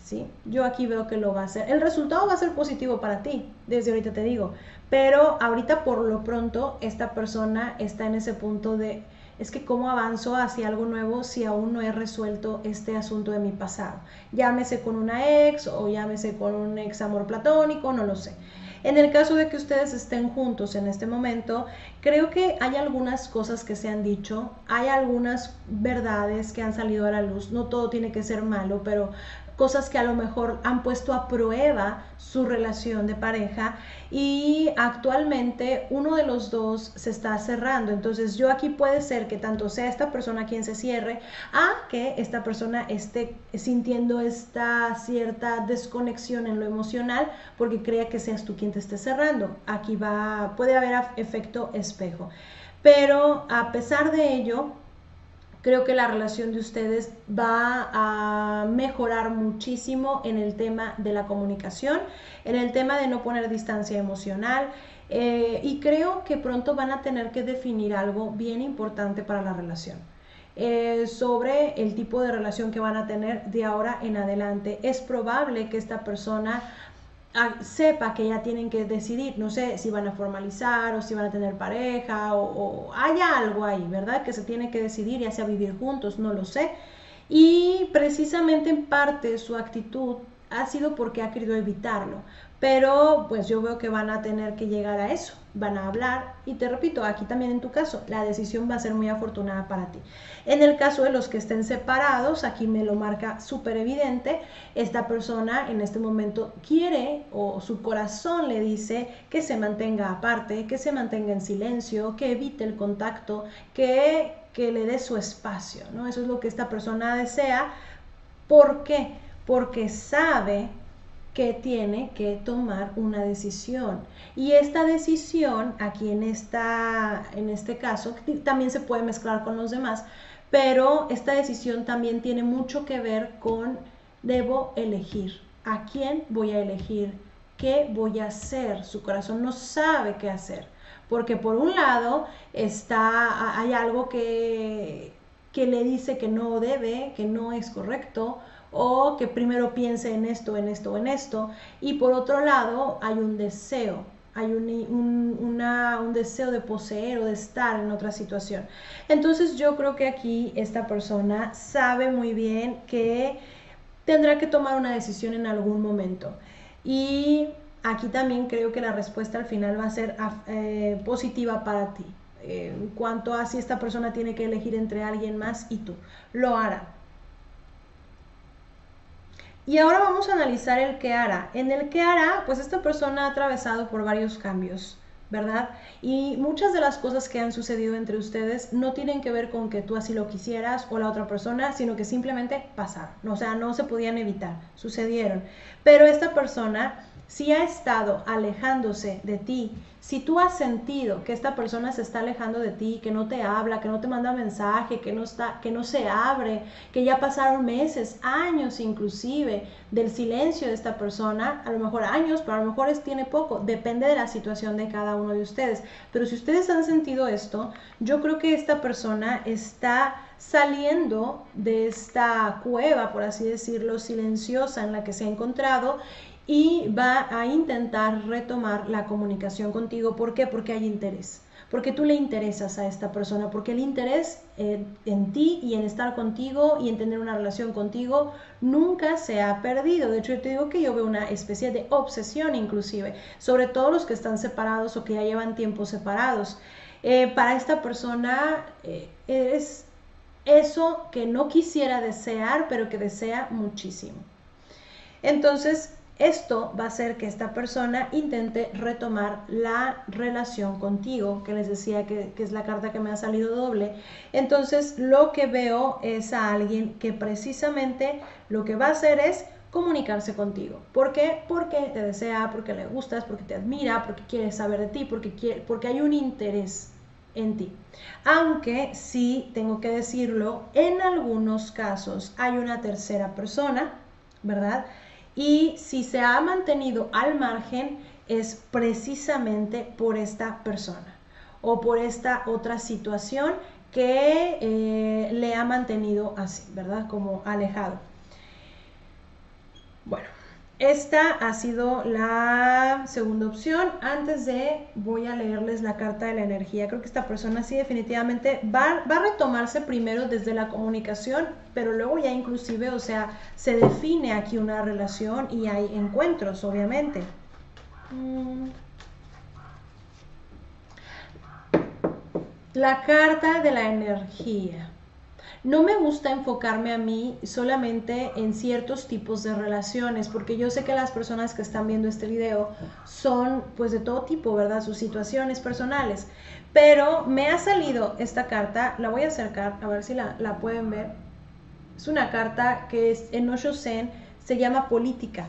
¿sí? Yo aquí veo que lo va a hacer. El resultado va a ser positivo para ti, desde ahorita te digo, pero ahorita por lo pronto esta persona está en ese punto de, es que cómo avanzo hacia algo nuevo si aún no he resuelto este asunto de mi pasado. Llámese con una ex o llámese con un ex amor platónico, no lo sé. En el caso de que ustedes estén juntos en este momento, creo que hay algunas cosas que se han dicho, hay algunas verdades que han salido a la luz, no todo tiene que ser malo, pero cosas que a lo mejor han puesto a prueba su relación de pareja y actualmente uno de los dos se está cerrando. Entonces yo aquí puede ser que tanto sea esta persona quien se cierre a que esta persona esté sintiendo esta cierta desconexión en lo emocional porque crea que seas tú quien te esté cerrando. Aquí va, puede haber efecto espejo. Pero a pesar de ello, creo que la relación de ustedes va a mejorar muchísimo en el tema de la comunicación, en el tema de no poner distancia emocional, eh, y creo que pronto van a tener que definir algo bien importante para la relación. Eh, sobre el tipo de relación que van a tener de ahora en adelante. Es probable que esta persona sepa que ya tienen que decidir, no sé si van a formalizar o si van a tener pareja o, o haya algo ahí, ¿verdad? Que se tiene que decidir, ya sea vivir juntos, no lo sé. Y precisamente en parte su actitud ha sido porque ha querido evitarlo, pero pues yo veo que van a tener que llegar a eso, van a hablar y te repito, aquí también en tu caso, la decisión va a ser muy afortunada para ti. En el caso de los que estén separados, aquí me lo marca súper evidente, esta persona en este momento quiere o su corazón le dice que se mantenga aparte, que se mantenga en silencio, que evite el contacto, que, que le dé su espacio, ¿no? Eso es lo que esta persona desea. ¿Por qué? Porque sabe que tiene que tomar una decisión y esta decisión aquí en, esta, en este caso también se puede mezclar con los demás, pero esta decisión también tiene mucho que ver con debo elegir, a quién voy a elegir, qué voy a hacer. Su corazón no sabe qué hacer porque por un lado está, hay algo que, que le dice que no debe, que no es correcto, o que primero piense en esto, en esto, en esto, y por otro lado hay un deseo, hay un, un, una, un deseo de poseer o de estar en otra situación. Entonces yo creo que aquí esta persona sabe muy bien que tendrá que tomar una decisión en algún momento y aquí también creo que la respuesta al final va a ser eh, positiva para ti. Eh, en cuanto a si esta persona tiene que elegir entre alguien más y tú, lo hará. Y ahora vamos a analizar el qué hará. En el qué hará, pues esta persona ha atravesado por varios cambios, ¿verdad? Y muchas de las cosas que han sucedido entre ustedes no tienen que ver con que tú así lo quisieras o la otra persona, sino que simplemente pasaron. O sea, no se podían evitar, sucedieron. Pero esta persona sí ha estado alejándose de ti. Si tú has sentido que esta persona se está alejando de ti, que no te habla, que no te manda mensaje, que no está, que no se abre, que ya pasaron meses, años inclusive del silencio de esta persona, a lo mejor años, pero a lo mejor es, tiene poco, depende de la situación de cada uno de ustedes. Pero si ustedes han sentido esto, yo creo que esta persona está saliendo de esta cueva, por así decirlo, silenciosa en la que se ha encontrado y va a intentar retomar la comunicación contigo. ¿Por qué? Porque hay interés, porque tú le interesas a esta persona, porque el interés eh, en ti y en estar contigo y en tener una relación contigo nunca se ha perdido. De hecho, yo te digo que yo veo una especie de obsesión inclusive, sobre todo los que están separados o que ya llevan tiempo separados. Eh, para esta persona eh, es eso que no quisiera desear, pero que desea muchísimo. Entonces, esto va a hacer que esta persona intente retomar la relación contigo, que les decía que, que es la carta que me ha salido doble. Entonces, lo que veo es a alguien que precisamente lo que va a hacer es comunicarse contigo. ¿Por qué? Porque te desea, porque le gustas, porque te admira, porque quiere saber de ti, porque, quiere, porque hay un interés en ti. Aunque sí, tengo que decirlo, en algunos casos hay una tercera persona, ¿verdad? Y si se ha mantenido al margen es precisamente por esta persona o por esta otra situación que eh, le ha mantenido así, ¿verdad? Como alejado. Bueno, esta ha sido la segunda opción. Antes de, voy a leerles la carta de la energía. Creo que esta persona sí definitivamente va, va a retomarse primero desde la comunicación, pero luego ya inclusive, o sea, se define aquí una relación y hay encuentros, obviamente. Mm. La carta de la energía. No me gusta enfocarme a mí solamente en ciertos tipos de relaciones, porque yo sé que las personas que están viendo este video son pues de todo tipo, ¿verdad? Sus situaciones personales. Pero me ha salido esta carta, la voy a acercar a ver si la, la pueden ver. Es una carta que es, en Osho Zen se llama política,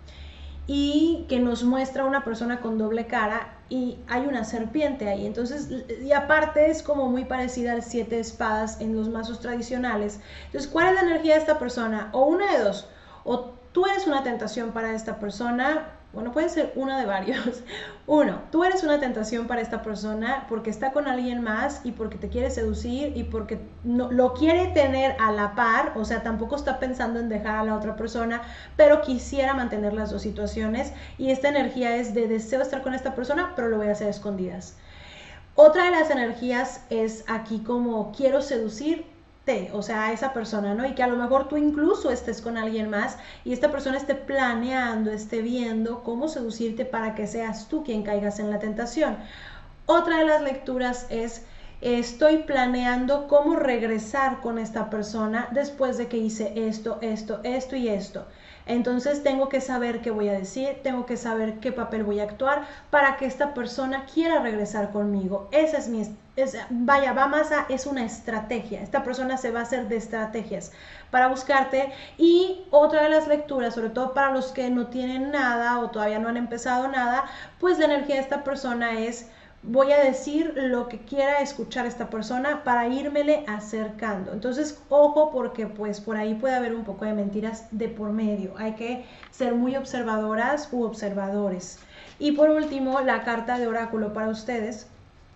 y que nos muestra una persona con doble cara y hay una serpiente ahí. Entonces, y aparte es como muy parecida al siete de espadas en los mazos tradicionales. Entonces, ¿cuál es la energía de esta persona? O una de dos, o tú eres una tentación para esta persona. Bueno, puede ser uno de varios. Uno, tú eres una tentación para esta persona porque está con alguien más y porque te quiere seducir y porque no, lo quiere tener a la par, o sea, tampoco está pensando en dejar a la otra persona, pero quisiera mantener las dos situaciones, y esta energía es de deseo estar con esta persona, pero lo voy a hacer a escondidas. Otra de las energías es aquí como quiero seducir, o sea, a esa persona, ¿no? Y que a lo mejor tú incluso estés con alguien más y esta persona esté planeando, esté viendo cómo seducirte para que seas tú quien caigas en la tentación. Otra de las lecturas es estoy planeando cómo regresar con esta persona después de que hice esto, esto, esto y esto. Entonces tengo que saber qué voy a decir, tengo que saber qué papel voy a actuar para que esta persona quiera regresar conmigo. Esa es mi, es, vaya, va más a, es una estrategia. Esta persona se va a hacer de estrategias para buscarte. Y otra de las lecturas, sobre todo para los que no tienen nada o todavía no han empezado nada, pues la energía de esta persona es voy a decir lo que quiera escuchar esta persona para írmele acercando. Entonces, ojo, porque pues por ahí puede haber un poco de mentiras de por medio. Hay que ser muy observadoras u observadores. Y por último, la carta de oráculo para ustedes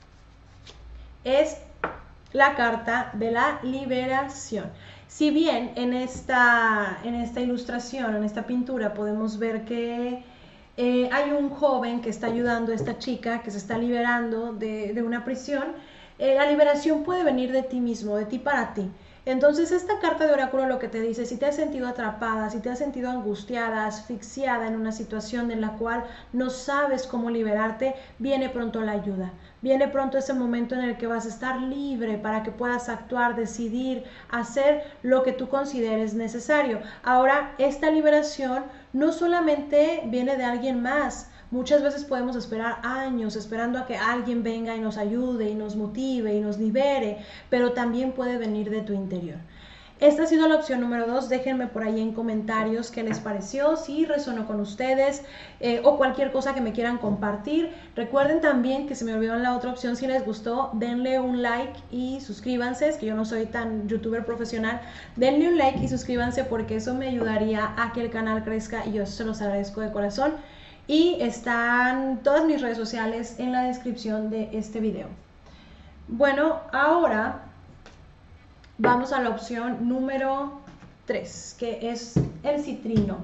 es la carta de la liberación. Si bien en esta, en esta ilustración, en esta pintura, podemos ver que Eh, hay un joven que está ayudando a esta chica que se está liberando de, de una prisión. Eh, la liberación puede venir de ti mismo, de ti para ti. Entonces esta carta de oráculo lo que te dice, si te has sentido atrapada, si te has sentido angustiada, asfixiada en una situación en la cual no sabes cómo liberarte, viene pronto la ayuda. Viene pronto ese momento en el que vas a estar libre para que puedas actuar, decidir, hacer lo que tú consideres necesario. Ahora, esta liberación no solamente viene de alguien más. Muchas veces podemos esperar años esperando a que alguien venga y nos ayude y nos motive y nos libere, pero también puede venir de tu interior. Esta ha sido la opción número dos. Déjenme por ahí en comentarios qué les pareció, si resonó con ustedes eh, o cualquier cosa que me quieran compartir. Recuerden también que se me olvidó en la otra opción, si les gustó, denle un like y suscríbanse. Es que yo no soy tan youtuber profesional. Denle un like y suscríbanse porque eso me ayudaría a que el canal crezca y yo se los agradezco de corazón. Y están todas mis redes sociales en la descripción de este video. Bueno, ahora vamos a la opción número tres, que es el citrino.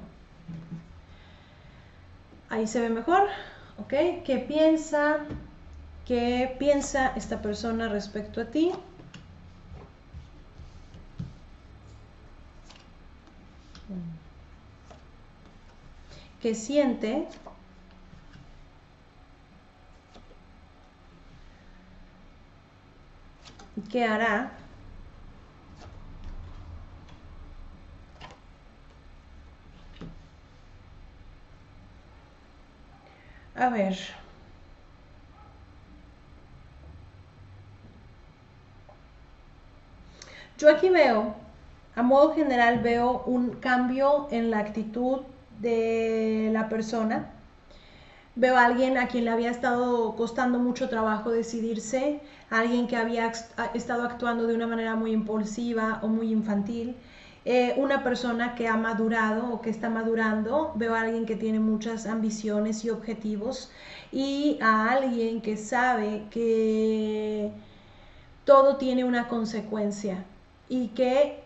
Ahí se ve mejor, ¿ok? ¿Qué piensa? ¿Qué piensa esta persona respecto a ti? ¿Qué siente? ¿Qué hará? A ver. Yo aquí veo, a modo general veo un cambio en la actitud de la persona. Veo a alguien a quien le había estado costando mucho trabajo decidirse, a alguien que había estado actuando de una manera muy impulsiva o muy infantil. Eh, una persona que ha madurado o que está madurando. Veo a alguien que tiene muchas ambiciones y objetivos, y a alguien que sabe que todo tiene una consecuencia y que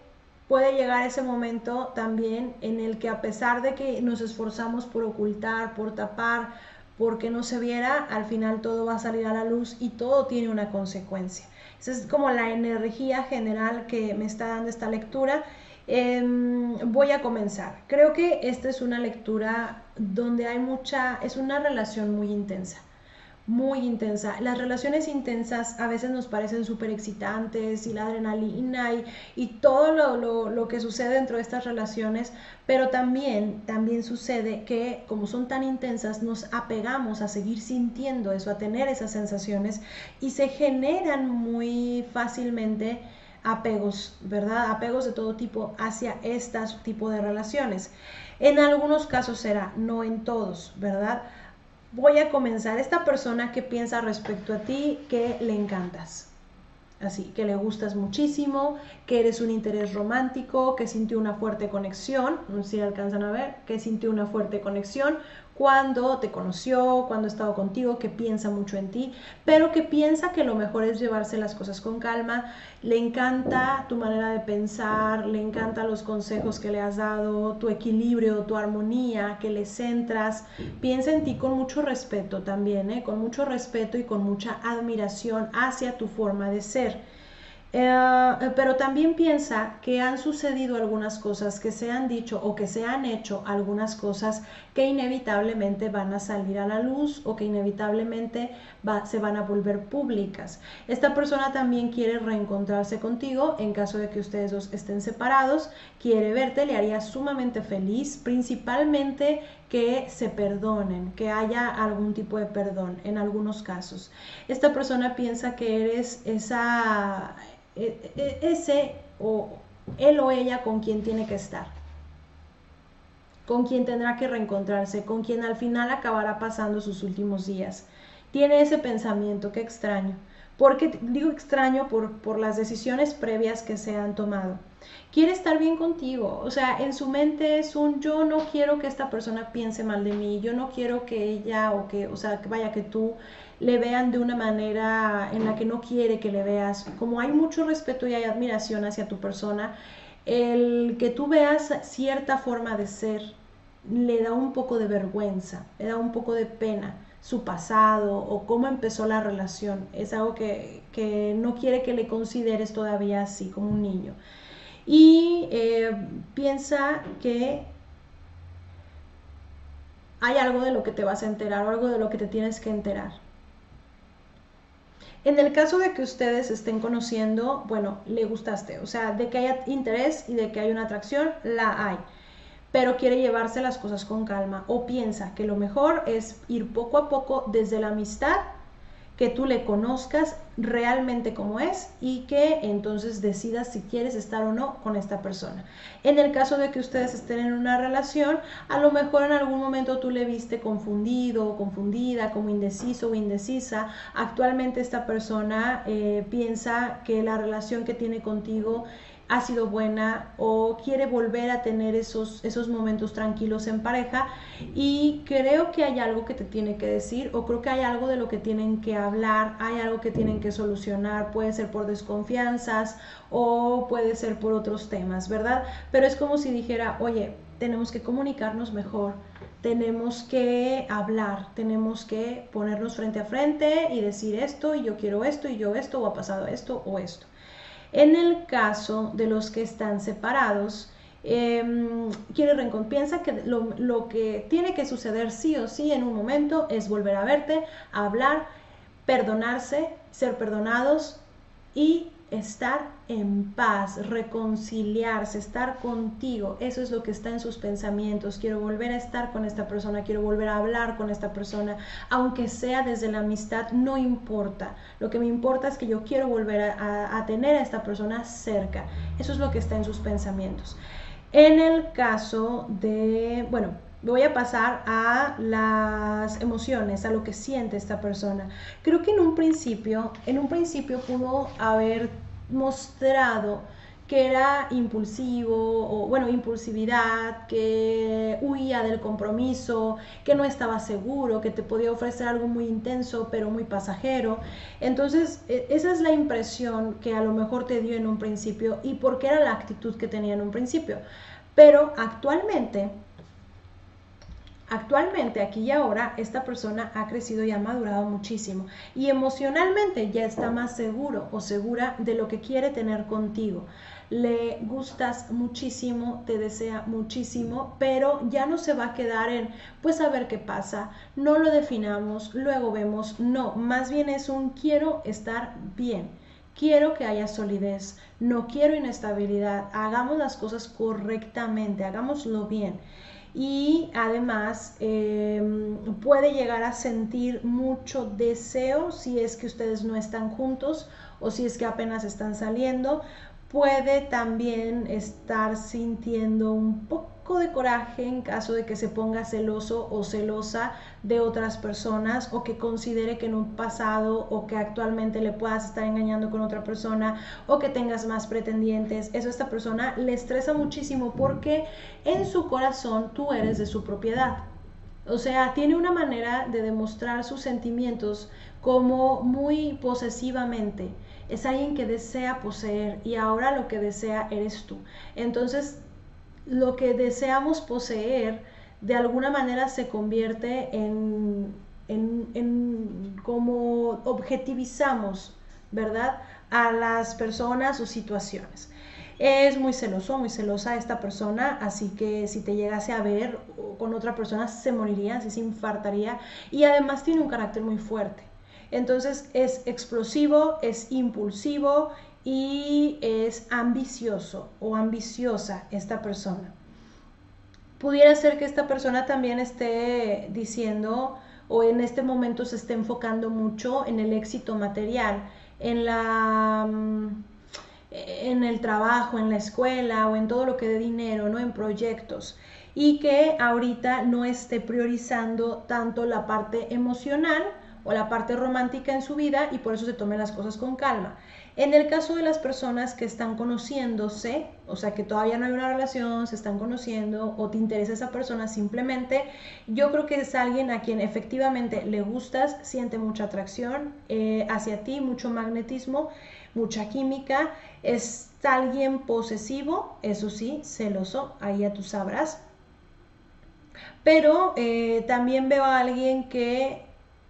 puede llegar ese momento también en el que, a pesar de que nos esforzamos por ocultar, por tapar, porque no se viera, al final todo va a salir a la luz y todo tiene una consecuencia. Esa es como la energía general que me está dando esta lectura. Eh, voy a comenzar. Creo que esta es una lectura donde hay mucha, es una relación muy intensa. Muy intensa. Las relaciones intensas a veces nos parecen súper excitantes y la adrenalina y, y todo lo, lo, lo que sucede dentro de estas relaciones, pero también, también sucede que, como son tan intensas, nos apegamos a seguir sintiendo eso, a tener esas sensaciones, y se generan muy fácilmente apegos, ¿verdad? Apegos de todo tipo hacia este tipo de relaciones. En algunos casos será, no en todos, ¿verdad? Voy a comenzar. Esta persona que piensa respecto a ti, que le encantas, así, que le gustas muchísimo, que eres un interés romántico, que sintió una fuerte conexión, no sé si alcanzan a ver, que sintió una fuerte conexión cuando te conoció, cuando estaba contigo, que piensa mucho en ti, pero que piensa que lo mejor es llevarse las cosas con calma. Le encanta tu manera de pensar, le encantan los consejos que le has dado, tu equilibrio, tu armonía, que le centras. Piensa en ti con mucho respeto también, ¿eh? Con mucho respeto y con mucha admiración hacia tu forma de ser. Eh, pero también piensa que han sucedido algunas cosas, que se han dicho o que se han hecho algunas cosas que inevitablemente van a salir a la luz o que inevitablemente va, se van a volver públicas. Esta persona también quiere reencontrarse contigo en caso de que ustedes dos estén separados, quiere verte, le haría sumamente feliz, principalmente que se perdonen, que haya algún tipo de perdón en algunos casos. Esta persona piensa que eres esa... ese o él o ella con quien tiene que estar, con quien tendrá que reencontrarse, con quien al final acabará pasando sus últimos días. Tiene ese pensamiento, qué extraño. Porque digo extraño por, por las decisiones previas que se han tomado. Quiere estar bien contigo, o sea, en su mente es un yo no quiero que esta persona piense mal de mí, yo no quiero que ella o que, o sea, que vaya que tú le vean de una manera en la que no quiere que le veas. Como hay mucho respeto y hay admiración hacia tu persona, el que tú veas cierta forma de ser le da un poco de vergüenza, le da un poco de pena su pasado o cómo empezó la relación. Es algo que, que no quiere que le consideres todavía así, como un niño. Y eh, piensa que hay algo de lo que te vas a enterar o algo de lo que te tienes que enterar. En el caso de que ustedes estén conociendo, bueno, le gustaste, o sea, de que haya interés y de que haya una atracción, la hay, pero quiere llevarse las cosas con calma o piensa que lo mejor es ir poco a poco desde la amistad, que tú le conozcas realmente como es y que entonces decidas si quieres estar o no con esta persona. En el caso de que ustedes estén en una relación, a lo mejor en algún momento tú le viste confundido o confundida, como indeciso o indecisa. Actualmente esta persona eh, piensa que la relación que tiene contigo ha sido buena o quiere volver a tener esos, esos momentos tranquilos en pareja, y creo que hay algo que te tiene que decir o creo que hay algo de lo que tienen que hablar, hay algo que tienen que solucionar, puede ser por desconfianzas o puede ser por otros temas, ¿verdad? Pero es como si dijera, oye, tenemos que comunicarnos mejor, tenemos que hablar, tenemos que ponernos frente a frente y decir esto y yo quiero esto y yo esto, o ha pasado esto o esto. En el caso de los que están separados, eh, quiere reencontrar, piensa que lo, lo que tiene que suceder sí o sí en un momento es volver a verte, a hablar, perdonarse, ser perdonados y estar en paz, reconciliarse, estar contigo. Eso es lo que está en sus pensamientos. Quiero volver a estar con esta persona, quiero volver a hablar con esta persona, aunque sea desde la amistad, no importa. Lo que me importa es que yo quiero volver a, a, a tener a esta persona cerca. Eso es lo que está en sus pensamientos. En el caso de, bueno, voy a pasar a las emociones, a lo que siente esta persona. Creo que en un principio, en un principio pudo haber mostrado que era impulsivo, o bueno, impulsividad, que huía del compromiso, que no estaba seguro, que te podía ofrecer algo muy intenso pero muy pasajero. Entonces esa es la impresión que a lo mejor te dio en un principio y porque era la actitud que tenía en un principio. Pero actualmente Actualmente, aquí y ahora, esta persona ha crecido y ha madurado muchísimo y emocionalmente ya está más seguro o segura de lo que quiere tener contigo. Le gustas muchísimo, te desea muchísimo, pero ya no se va a quedar en, pues a ver qué pasa, no lo definamos, luego vemos, no, más bien es un quiero estar bien. Quiero que haya solidez, no quiero inestabilidad, hagamos las cosas correctamente, hagámoslo bien. Y además eh, puede llegar a sentir mucho deseo si es que ustedes no están juntos o si es que apenas están saliendo. Puede también estar sintiendo un poco de coraje en caso de que se ponga celoso o celosa de otras personas o que considere que en un pasado o que actualmente le puedas estar engañando con otra persona o que tengas más pretendientes. Eso a esta persona le estresa muchísimo porque en su corazón tú eres de su propiedad. O sea, tiene una manera de demostrar sus sentimientos como muy posesivamente. Es alguien que desea poseer y ahora lo que desea eres tú. Entonces, lo que deseamos poseer de alguna manera se convierte en, en, en como objetivizamos, ¿verdad?, a las personas o situaciones. Es muy celoso, muy celosa esta persona, así que si te llegase a ver con otra persona se moriría, se infartaría y además tiene un carácter muy fuerte. Entonces es explosivo, es impulsivo y es ambicioso o ambiciosa esta persona. Pudiera ser que esta persona también esté diciendo o en este momento se esté enfocando mucho en el éxito material, en la en el trabajo, en la escuela o en todo lo que dé dinero, ¿no?, en proyectos, y que ahorita no esté priorizando tanto la parte emocional o la parte romántica en su vida y por eso se tomen las cosas con calma. En el caso de las personas que están conociéndose, o sea que todavía no hay una relación, se están conociendo o te interesa esa persona simplemente, yo creo que es alguien a quien efectivamente le gustas, siente mucha atracción eh, hacia ti, mucho magnetismo, mucha química, es alguien posesivo, eso sí, celoso, ahí ya tú sabrás, pero eh, también veo a alguien que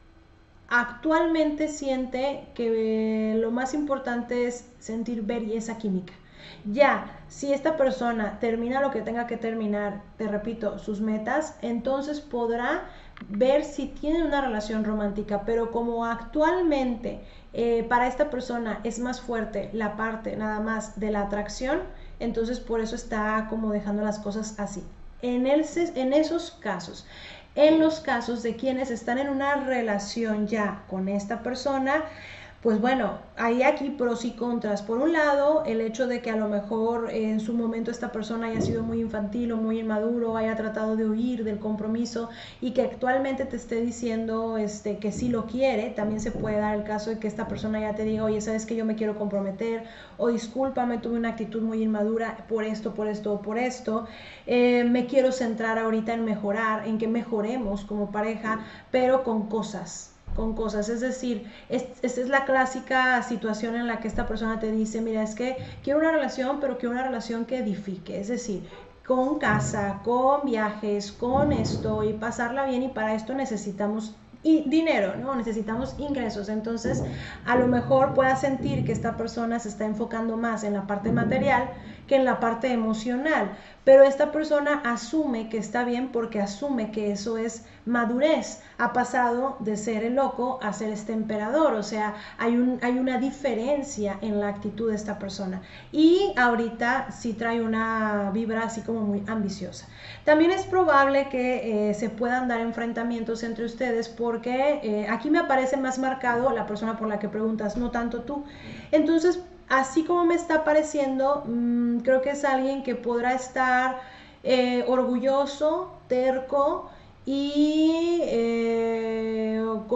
actualmente siente que lo más importante es sentir, ver y esa química. Ya, si esta persona termina lo que tenga que terminar, te repito, sus metas, entonces podrá ver si tienen una relación romántica, pero como actualmente eh, para esta persona es más fuerte la parte nada más de la atracción, entonces por eso está como dejando las cosas así. En, el, en esos casos, en los casos de quienes están en una relación ya con esta persona, pues bueno, hay aquí pros y contras. Por un lado, el hecho de que a lo mejor en su momento esta persona haya sido muy infantil o muy inmaduro, haya tratado de huir del compromiso y que actualmente te esté diciendo este, que sí lo quiere. También se puede dar el caso de que esta persona ya te diga, oye, sabes que yo me quiero comprometer, o discúlpame, tuve una actitud muy inmadura por esto, por esto o por esto. Eh, me quiero centrar ahorita en mejorar, en que mejoremos como pareja, pero con cosas. con cosas, es decir, es, esta es la clásica situación en la que esta persona te dice, mira, es que quiero una relación, pero quiero una relación que edifique, es decir, con casa, con viajes, con esto y pasarla bien, y para esto necesitamos y dinero, ¿no? Necesitamos ingresos. Entonces, a lo mejor pueda sentir que esta persona se está enfocando más en la parte material que en la parte emocional, pero esta persona asume que está bien porque asume que eso es madurez. Ha pasado de ser el loco a ser este emperador, o sea, hay, un, hay una diferencia en la actitud de esta persona y ahorita sí trae una vibra así como muy ambiciosa. También es probable que eh, se puedan dar enfrentamientos entre ustedes porque eh, aquí me aparece más marcado la persona por la que preguntas, no tanto tú. Entonces, así como me está pareciendo, mmm, creo que es alguien que podrá estar eh, orgulloso, terco y eh, con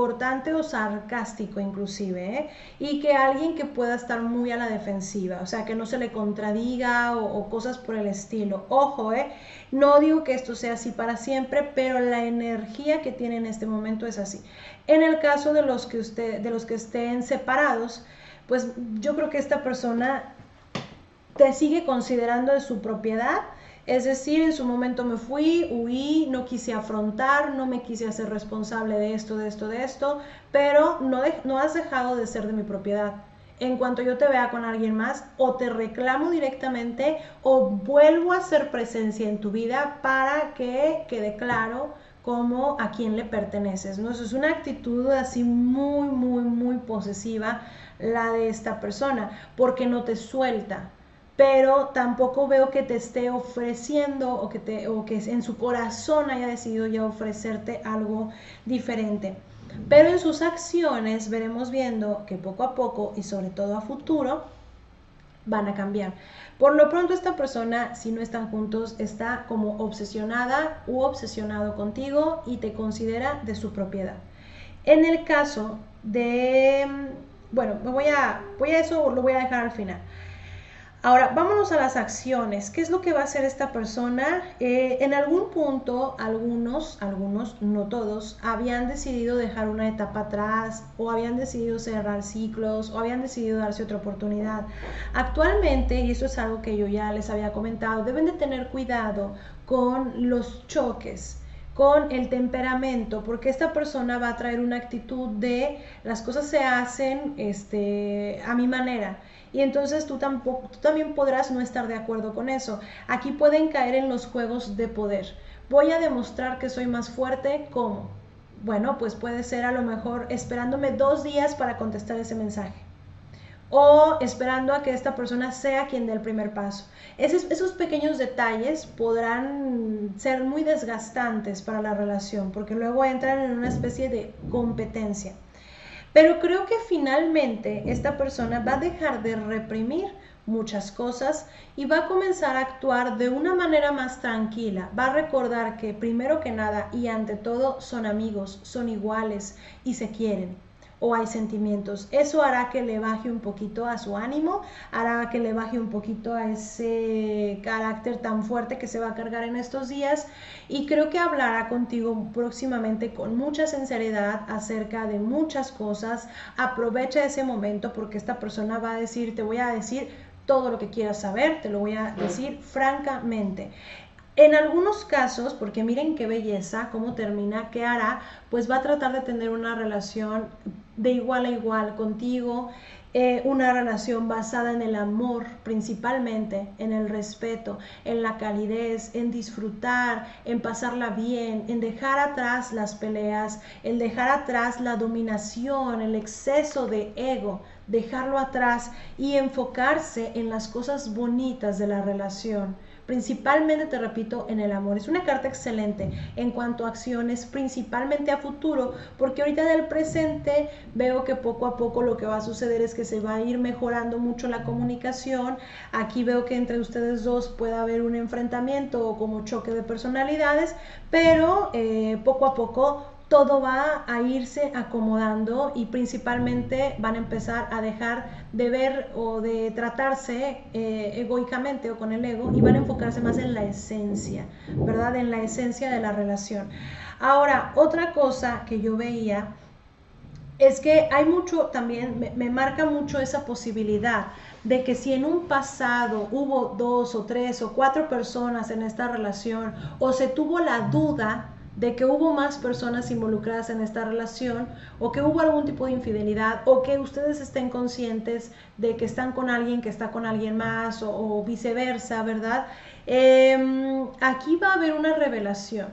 cortante o sarcástico inclusive, ¿eh? Y que alguien que pueda estar muy a la defensiva, o sea, que no se le contradiga o, o cosas por el estilo. Ojo, ¿eh? No digo que esto sea así para siempre, pero la energía que tiene en este momento es así. En el caso de los que, usted, de los que estén separados, pues yo creo que esta persona te sigue considerando de su propiedad. Es decir, en su momento me fui, huí, no quise afrontar, no me quise hacer responsable de esto, de esto, de esto, pero no, de, no has dejado de ser de mi propiedad. En cuanto yo te vea con alguien más, o te reclamo directamente o vuelvo a hacer presencia en tu vida para que quede claro como a quién le perteneces, ¿no? Eso es una actitud así muy, muy, muy posesiva la de esta persona, porque no te suelta. Pero tampoco veo que te esté ofreciendo o que, te, o que en su corazón haya decidido ya ofrecerte algo diferente. Pero en sus acciones veremos viendo que poco a poco y sobre todo a futuro van a cambiar. Por lo pronto esta persona, si no están juntos, está como obsesionada u obsesionado contigo y te considera de su propiedad. En el caso de, bueno, me voy a, voy a eso lo voy a dejar al final. Ahora, vámonos a las acciones. ¿Qué es lo que va a hacer esta persona? Eh, en algún punto, algunos, algunos, no todos, habían decidido dejar una etapa atrás o habían decidido cerrar ciclos o habían decidido darse otra oportunidad. Actualmente, y eso es algo que yo ya les había comentado, deben de tener cuidado con los choques, con el temperamento, porque esta persona va a traer una actitud de las cosas se hacen este, a mi manera. Y entonces tú, tampoco, tú también podrás no estar de acuerdo con eso. Aquí pueden caer en los juegos de poder. Voy a demostrar que soy más fuerte, ¿cómo? Bueno, pues puede ser a lo mejor esperándome dos días para contestar ese mensaje. O esperando a que esta persona sea quien dé el primer paso. Esos, esos pequeños detalles podrán ser muy desgastantes para la relación, porque luego entran en una especie de competencia. Pero creo que finalmente esta persona va a dejar de reprimir muchas cosas y va a comenzar a actuar de una manera más tranquila. Va a recordar que primero que nada y ante todo son amigos, son iguales y se quieren. O hay sentimientos. Eso hará que le baje un poquito a su ánimo, hará que le baje un poquito a ese carácter tan fuerte que se va a cargar en estos días y creo que hablará contigo próximamente con mucha sinceridad acerca de muchas cosas. Aprovecha ese momento porque esta persona va a decir, te voy a decir todo lo que quieras saber, te lo voy a decir francamente. En algunos casos, porque miren qué belleza, cómo termina, qué hará, pues va a tratar de tener una relación de igual a igual contigo, eh, una relación basada en el amor, principalmente en el respeto, en la calidez, en disfrutar, en pasarla bien, en dejar atrás las peleas, en dejar atrás la dominación, el exceso de ego, dejarlo atrás y enfocarse en las cosas bonitas de la relación. Principalmente, te repito, en el amor. Es una carta excelente en cuanto a acciones, principalmente a futuro, porque ahorita en el presente veo que poco a poco lo que va a suceder es que se va a ir mejorando mucho la comunicación. Aquí veo que entre ustedes dos puede haber un enfrentamiento o como choque de personalidades, pero eh, poco a poco todo va a irse acomodando y principalmente van a empezar a dejar de ver o de tratarse eh, egoicamente o con el ego y van a enfocarse más en la esencia, ¿verdad? En la esencia de la relación. Ahora, otra cosa que yo veía es que hay mucho también, me, me marca mucho esa posibilidad de que si en un pasado hubo dos o tres o cuatro personas en esta relación o se tuvo la duda de que hubo más personas involucradas en esta relación o que hubo algún tipo de infidelidad o que ustedes estén conscientes de que están con alguien que está con alguien más o, o viceversa, ¿verdad? Eh, aquí va a haber una revelación.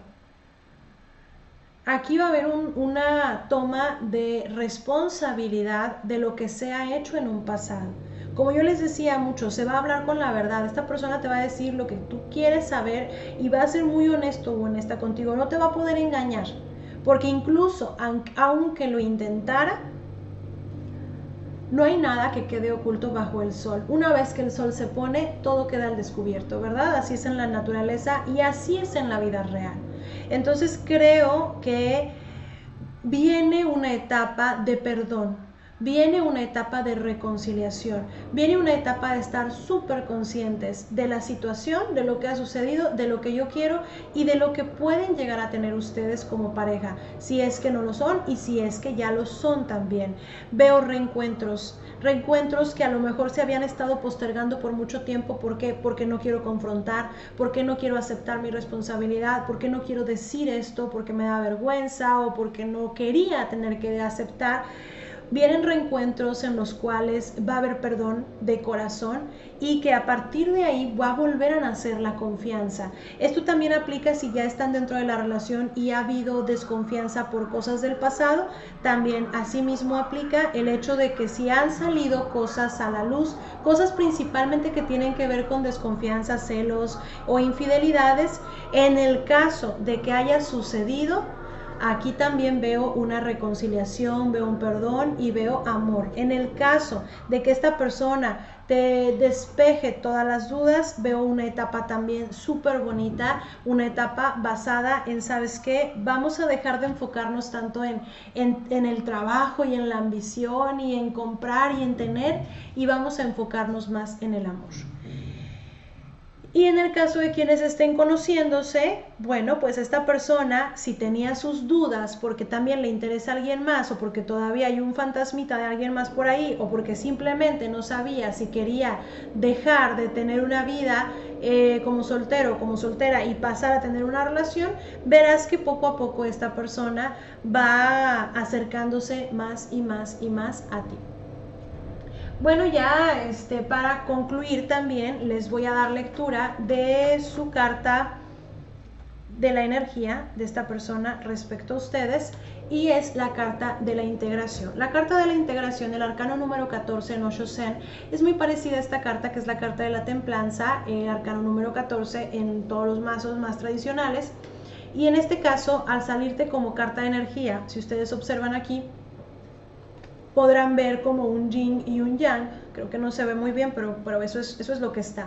Aquí va a haber un, una toma de responsabilidad de lo que se ha hecho en un pasado. Como yo les decía mucho, se va a hablar con la verdad. Esta persona te va a decir lo que tú quieres saber y va a ser muy honesto o honesta contigo. No te va a poder engañar, porque incluso aunque lo intentara, no hay nada que quede oculto bajo el sol. Una vez que el sol se pone, todo queda al descubierto, ¿verdad? Así es en la naturaleza y así es en la vida real. Entonces creo que viene una etapa de perdón. Viene una etapa de reconciliación, viene una etapa de estar súper conscientes de la situación, de lo que ha sucedido, de lo que yo quiero y de lo que pueden llegar a tener ustedes como pareja, si es que no lo son y si es que ya lo son también. Veo reencuentros, reencuentros que a lo mejor se habían estado postergando por mucho tiempo. ¿Por qué? Porque no quiero confrontar, porque no quiero aceptar mi responsabilidad, porque no quiero decir esto, porque me da vergüenza o porque no quería tener que aceptar. Vienen reencuentros en los cuales va a haber perdón de corazón y que a partir de ahí va a volver a nacer la confianza. Esto también aplica si ya están dentro de la relación y ha habido desconfianza por cosas del pasado. También asimismo aplica el hecho de que si han salido cosas a la luz, cosas principalmente que tienen que ver con desconfianza, celos o infidelidades, en el caso de que haya sucedido, aquí también veo una reconciliación, veo un perdón y veo amor. En el caso de que esta persona te despeje todas las dudas, veo una etapa también súper bonita, una etapa basada en, ¿sabes qué? Vamos a dejar de enfocarnos tanto en, en, en el trabajo y en la ambición y en comprar y en tener, y vamos a enfocarnos más en el amor. Y en el caso de quienes estén conociéndose, bueno, pues esta persona, si tenía sus dudas porque también le interesa a alguien más, o porque todavía hay un fantasmita de alguien más por ahí, o porque simplemente no sabía si quería dejar de tener una vida eh, como soltero o como soltera y pasar a tener una relación, verás que poco a poco esta persona va acercándose más y más y más a ti. Bueno, ya este, para concluir también les voy a dar lectura de su carta de la energía de esta persona respecto a ustedes, y es la carta de la integración. La carta de la integración, el arcano número catorce en Osho Zen, es muy parecida a esta carta, que es la carta de la templanza, el arcano número catorce en todos los mazos más tradicionales. Y en este caso, al salirte como carta de energía, si ustedes observan aquí, podrán ver como un yin y un yang. Creo que no se ve muy bien, pero, pero eso, es, eso es lo que está.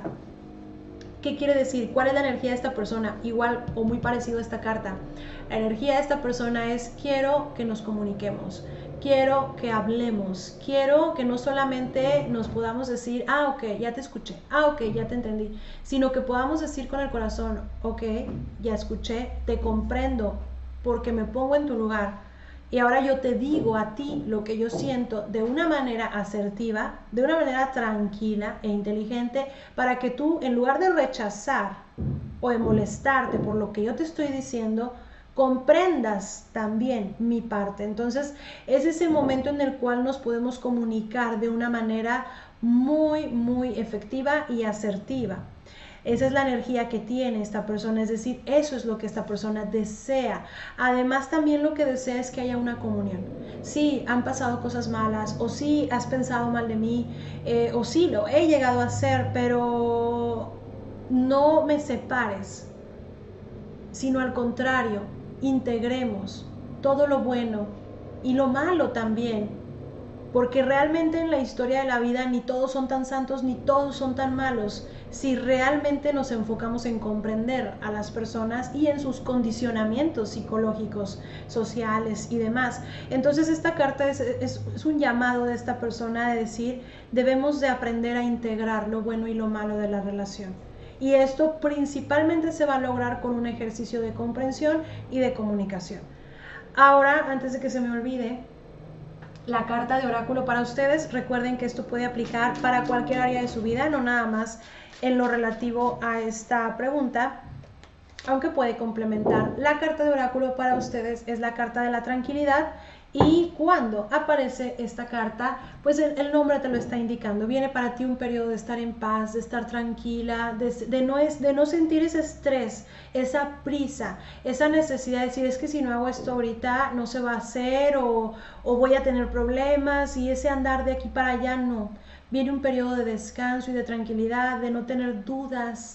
¿Qué quiere decir? ¿Cuál es la energía de esta persona? Igual o muy parecido a esta carta. La energía de esta persona es: quiero que nos comuniquemos, quiero que hablemos, quiero que no solamente nos podamos decir, ah, ok, ya te escuché, ah, ok, ya te entendí, sino que podamos decir con el corazón, ok, ya escuché, te comprendo, porque me pongo en tu lugar. Y ahora yo te digo a ti lo que yo siento de una manera asertiva, de una manera tranquila e inteligente, para que tú, en lugar de rechazar o de molestarte por lo que yo te estoy diciendo, comprendas también mi parte. Entonces es ese momento en el cual nos podemos comunicar de una manera muy, muy efectiva y asertiva. Esa es la energía que tiene esta persona, es decir, eso es lo que esta persona desea. Además, también lo que desea es que haya una comunión. Sí, han pasado cosas malas, o sí, has pensado mal de mí, eh, o sí, lo he llegado a hacer, pero no me separes, sino al contrario, integremos todo lo bueno y lo malo también. Porque realmente en la historia de la vida ni todos son tan santos ni todos son tan malos, si realmente nos enfocamos en comprender a las personas y en sus condicionamientos psicológicos, sociales y demás. Entonces esta carta es, es, es un llamado de esta persona a decir: debemos de aprender a integrar lo bueno y lo malo de la relación. Y esto principalmente se va a lograr con un ejercicio de comprensión y de comunicación. Ahora, antes de que se me olvide, la carta de oráculo para ustedes. Recuerden que esto puede aplicar para cualquier área de su vida, no nada más en lo relativo a esta pregunta, aunque puede complementar. La carta de oráculo para ustedes es la carta de la tranquilidad, y cuando aparece esta carta, pues el, el nombre te lo está indicando. Viene para ti un periodo de estar en paz, de estar tranquila, de, de, no, es, de no sentir ese estrés, esa prisa, esa necesidad de decir: es que si no hago esto ahorita no se va a hacer, o, o voy a tener problemas, y ese andar de aquí para allá. No, viene un periodo de descanso y de tranquilidad, de no tener dudas,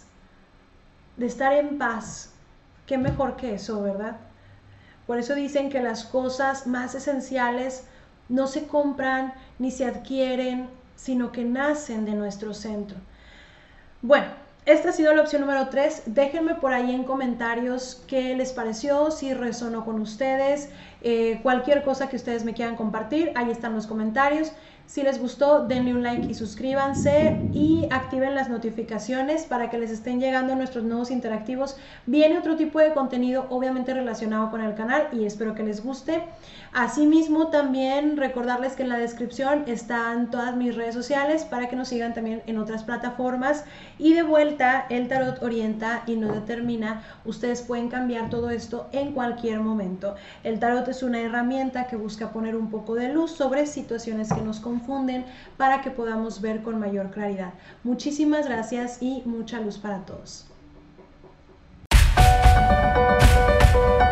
de estar en paz. Qué mejor que eso, ¿verdad? Por eso dicen que las cosas más esenciales no se compran ni se adquieren, sino que nacen de nuestro centro. Bueno, Esta ha sido la opción número tres. Déjenme por ahí en comentarios qué les pareció, si resonó con ustedes, eh, cualquier cosa que ustedes me quieran compartir, ahí están los comentarios. Si les gustó, denle un like y suscríbanse y activen las notificaciones para que les estén llegando nuestros nuevos interactivos. Viene otro tipo de contenido obviamente relacionado con el canal y espero que les guste. Asimismo, también recordarles que en la descripción están todas mis redes sociales para que nos sigan también en otras plataformas. Y de vuelta, el tarot orienta y no determina. Ustedes pueden cambiar todo esto en cualquier momento. El tarot es una herramienta que busca poner un poco de luz sobre situaciones que nos confunden para que podamos ver con mayor claridad. Muchísimas gracias y mucha luz para todos.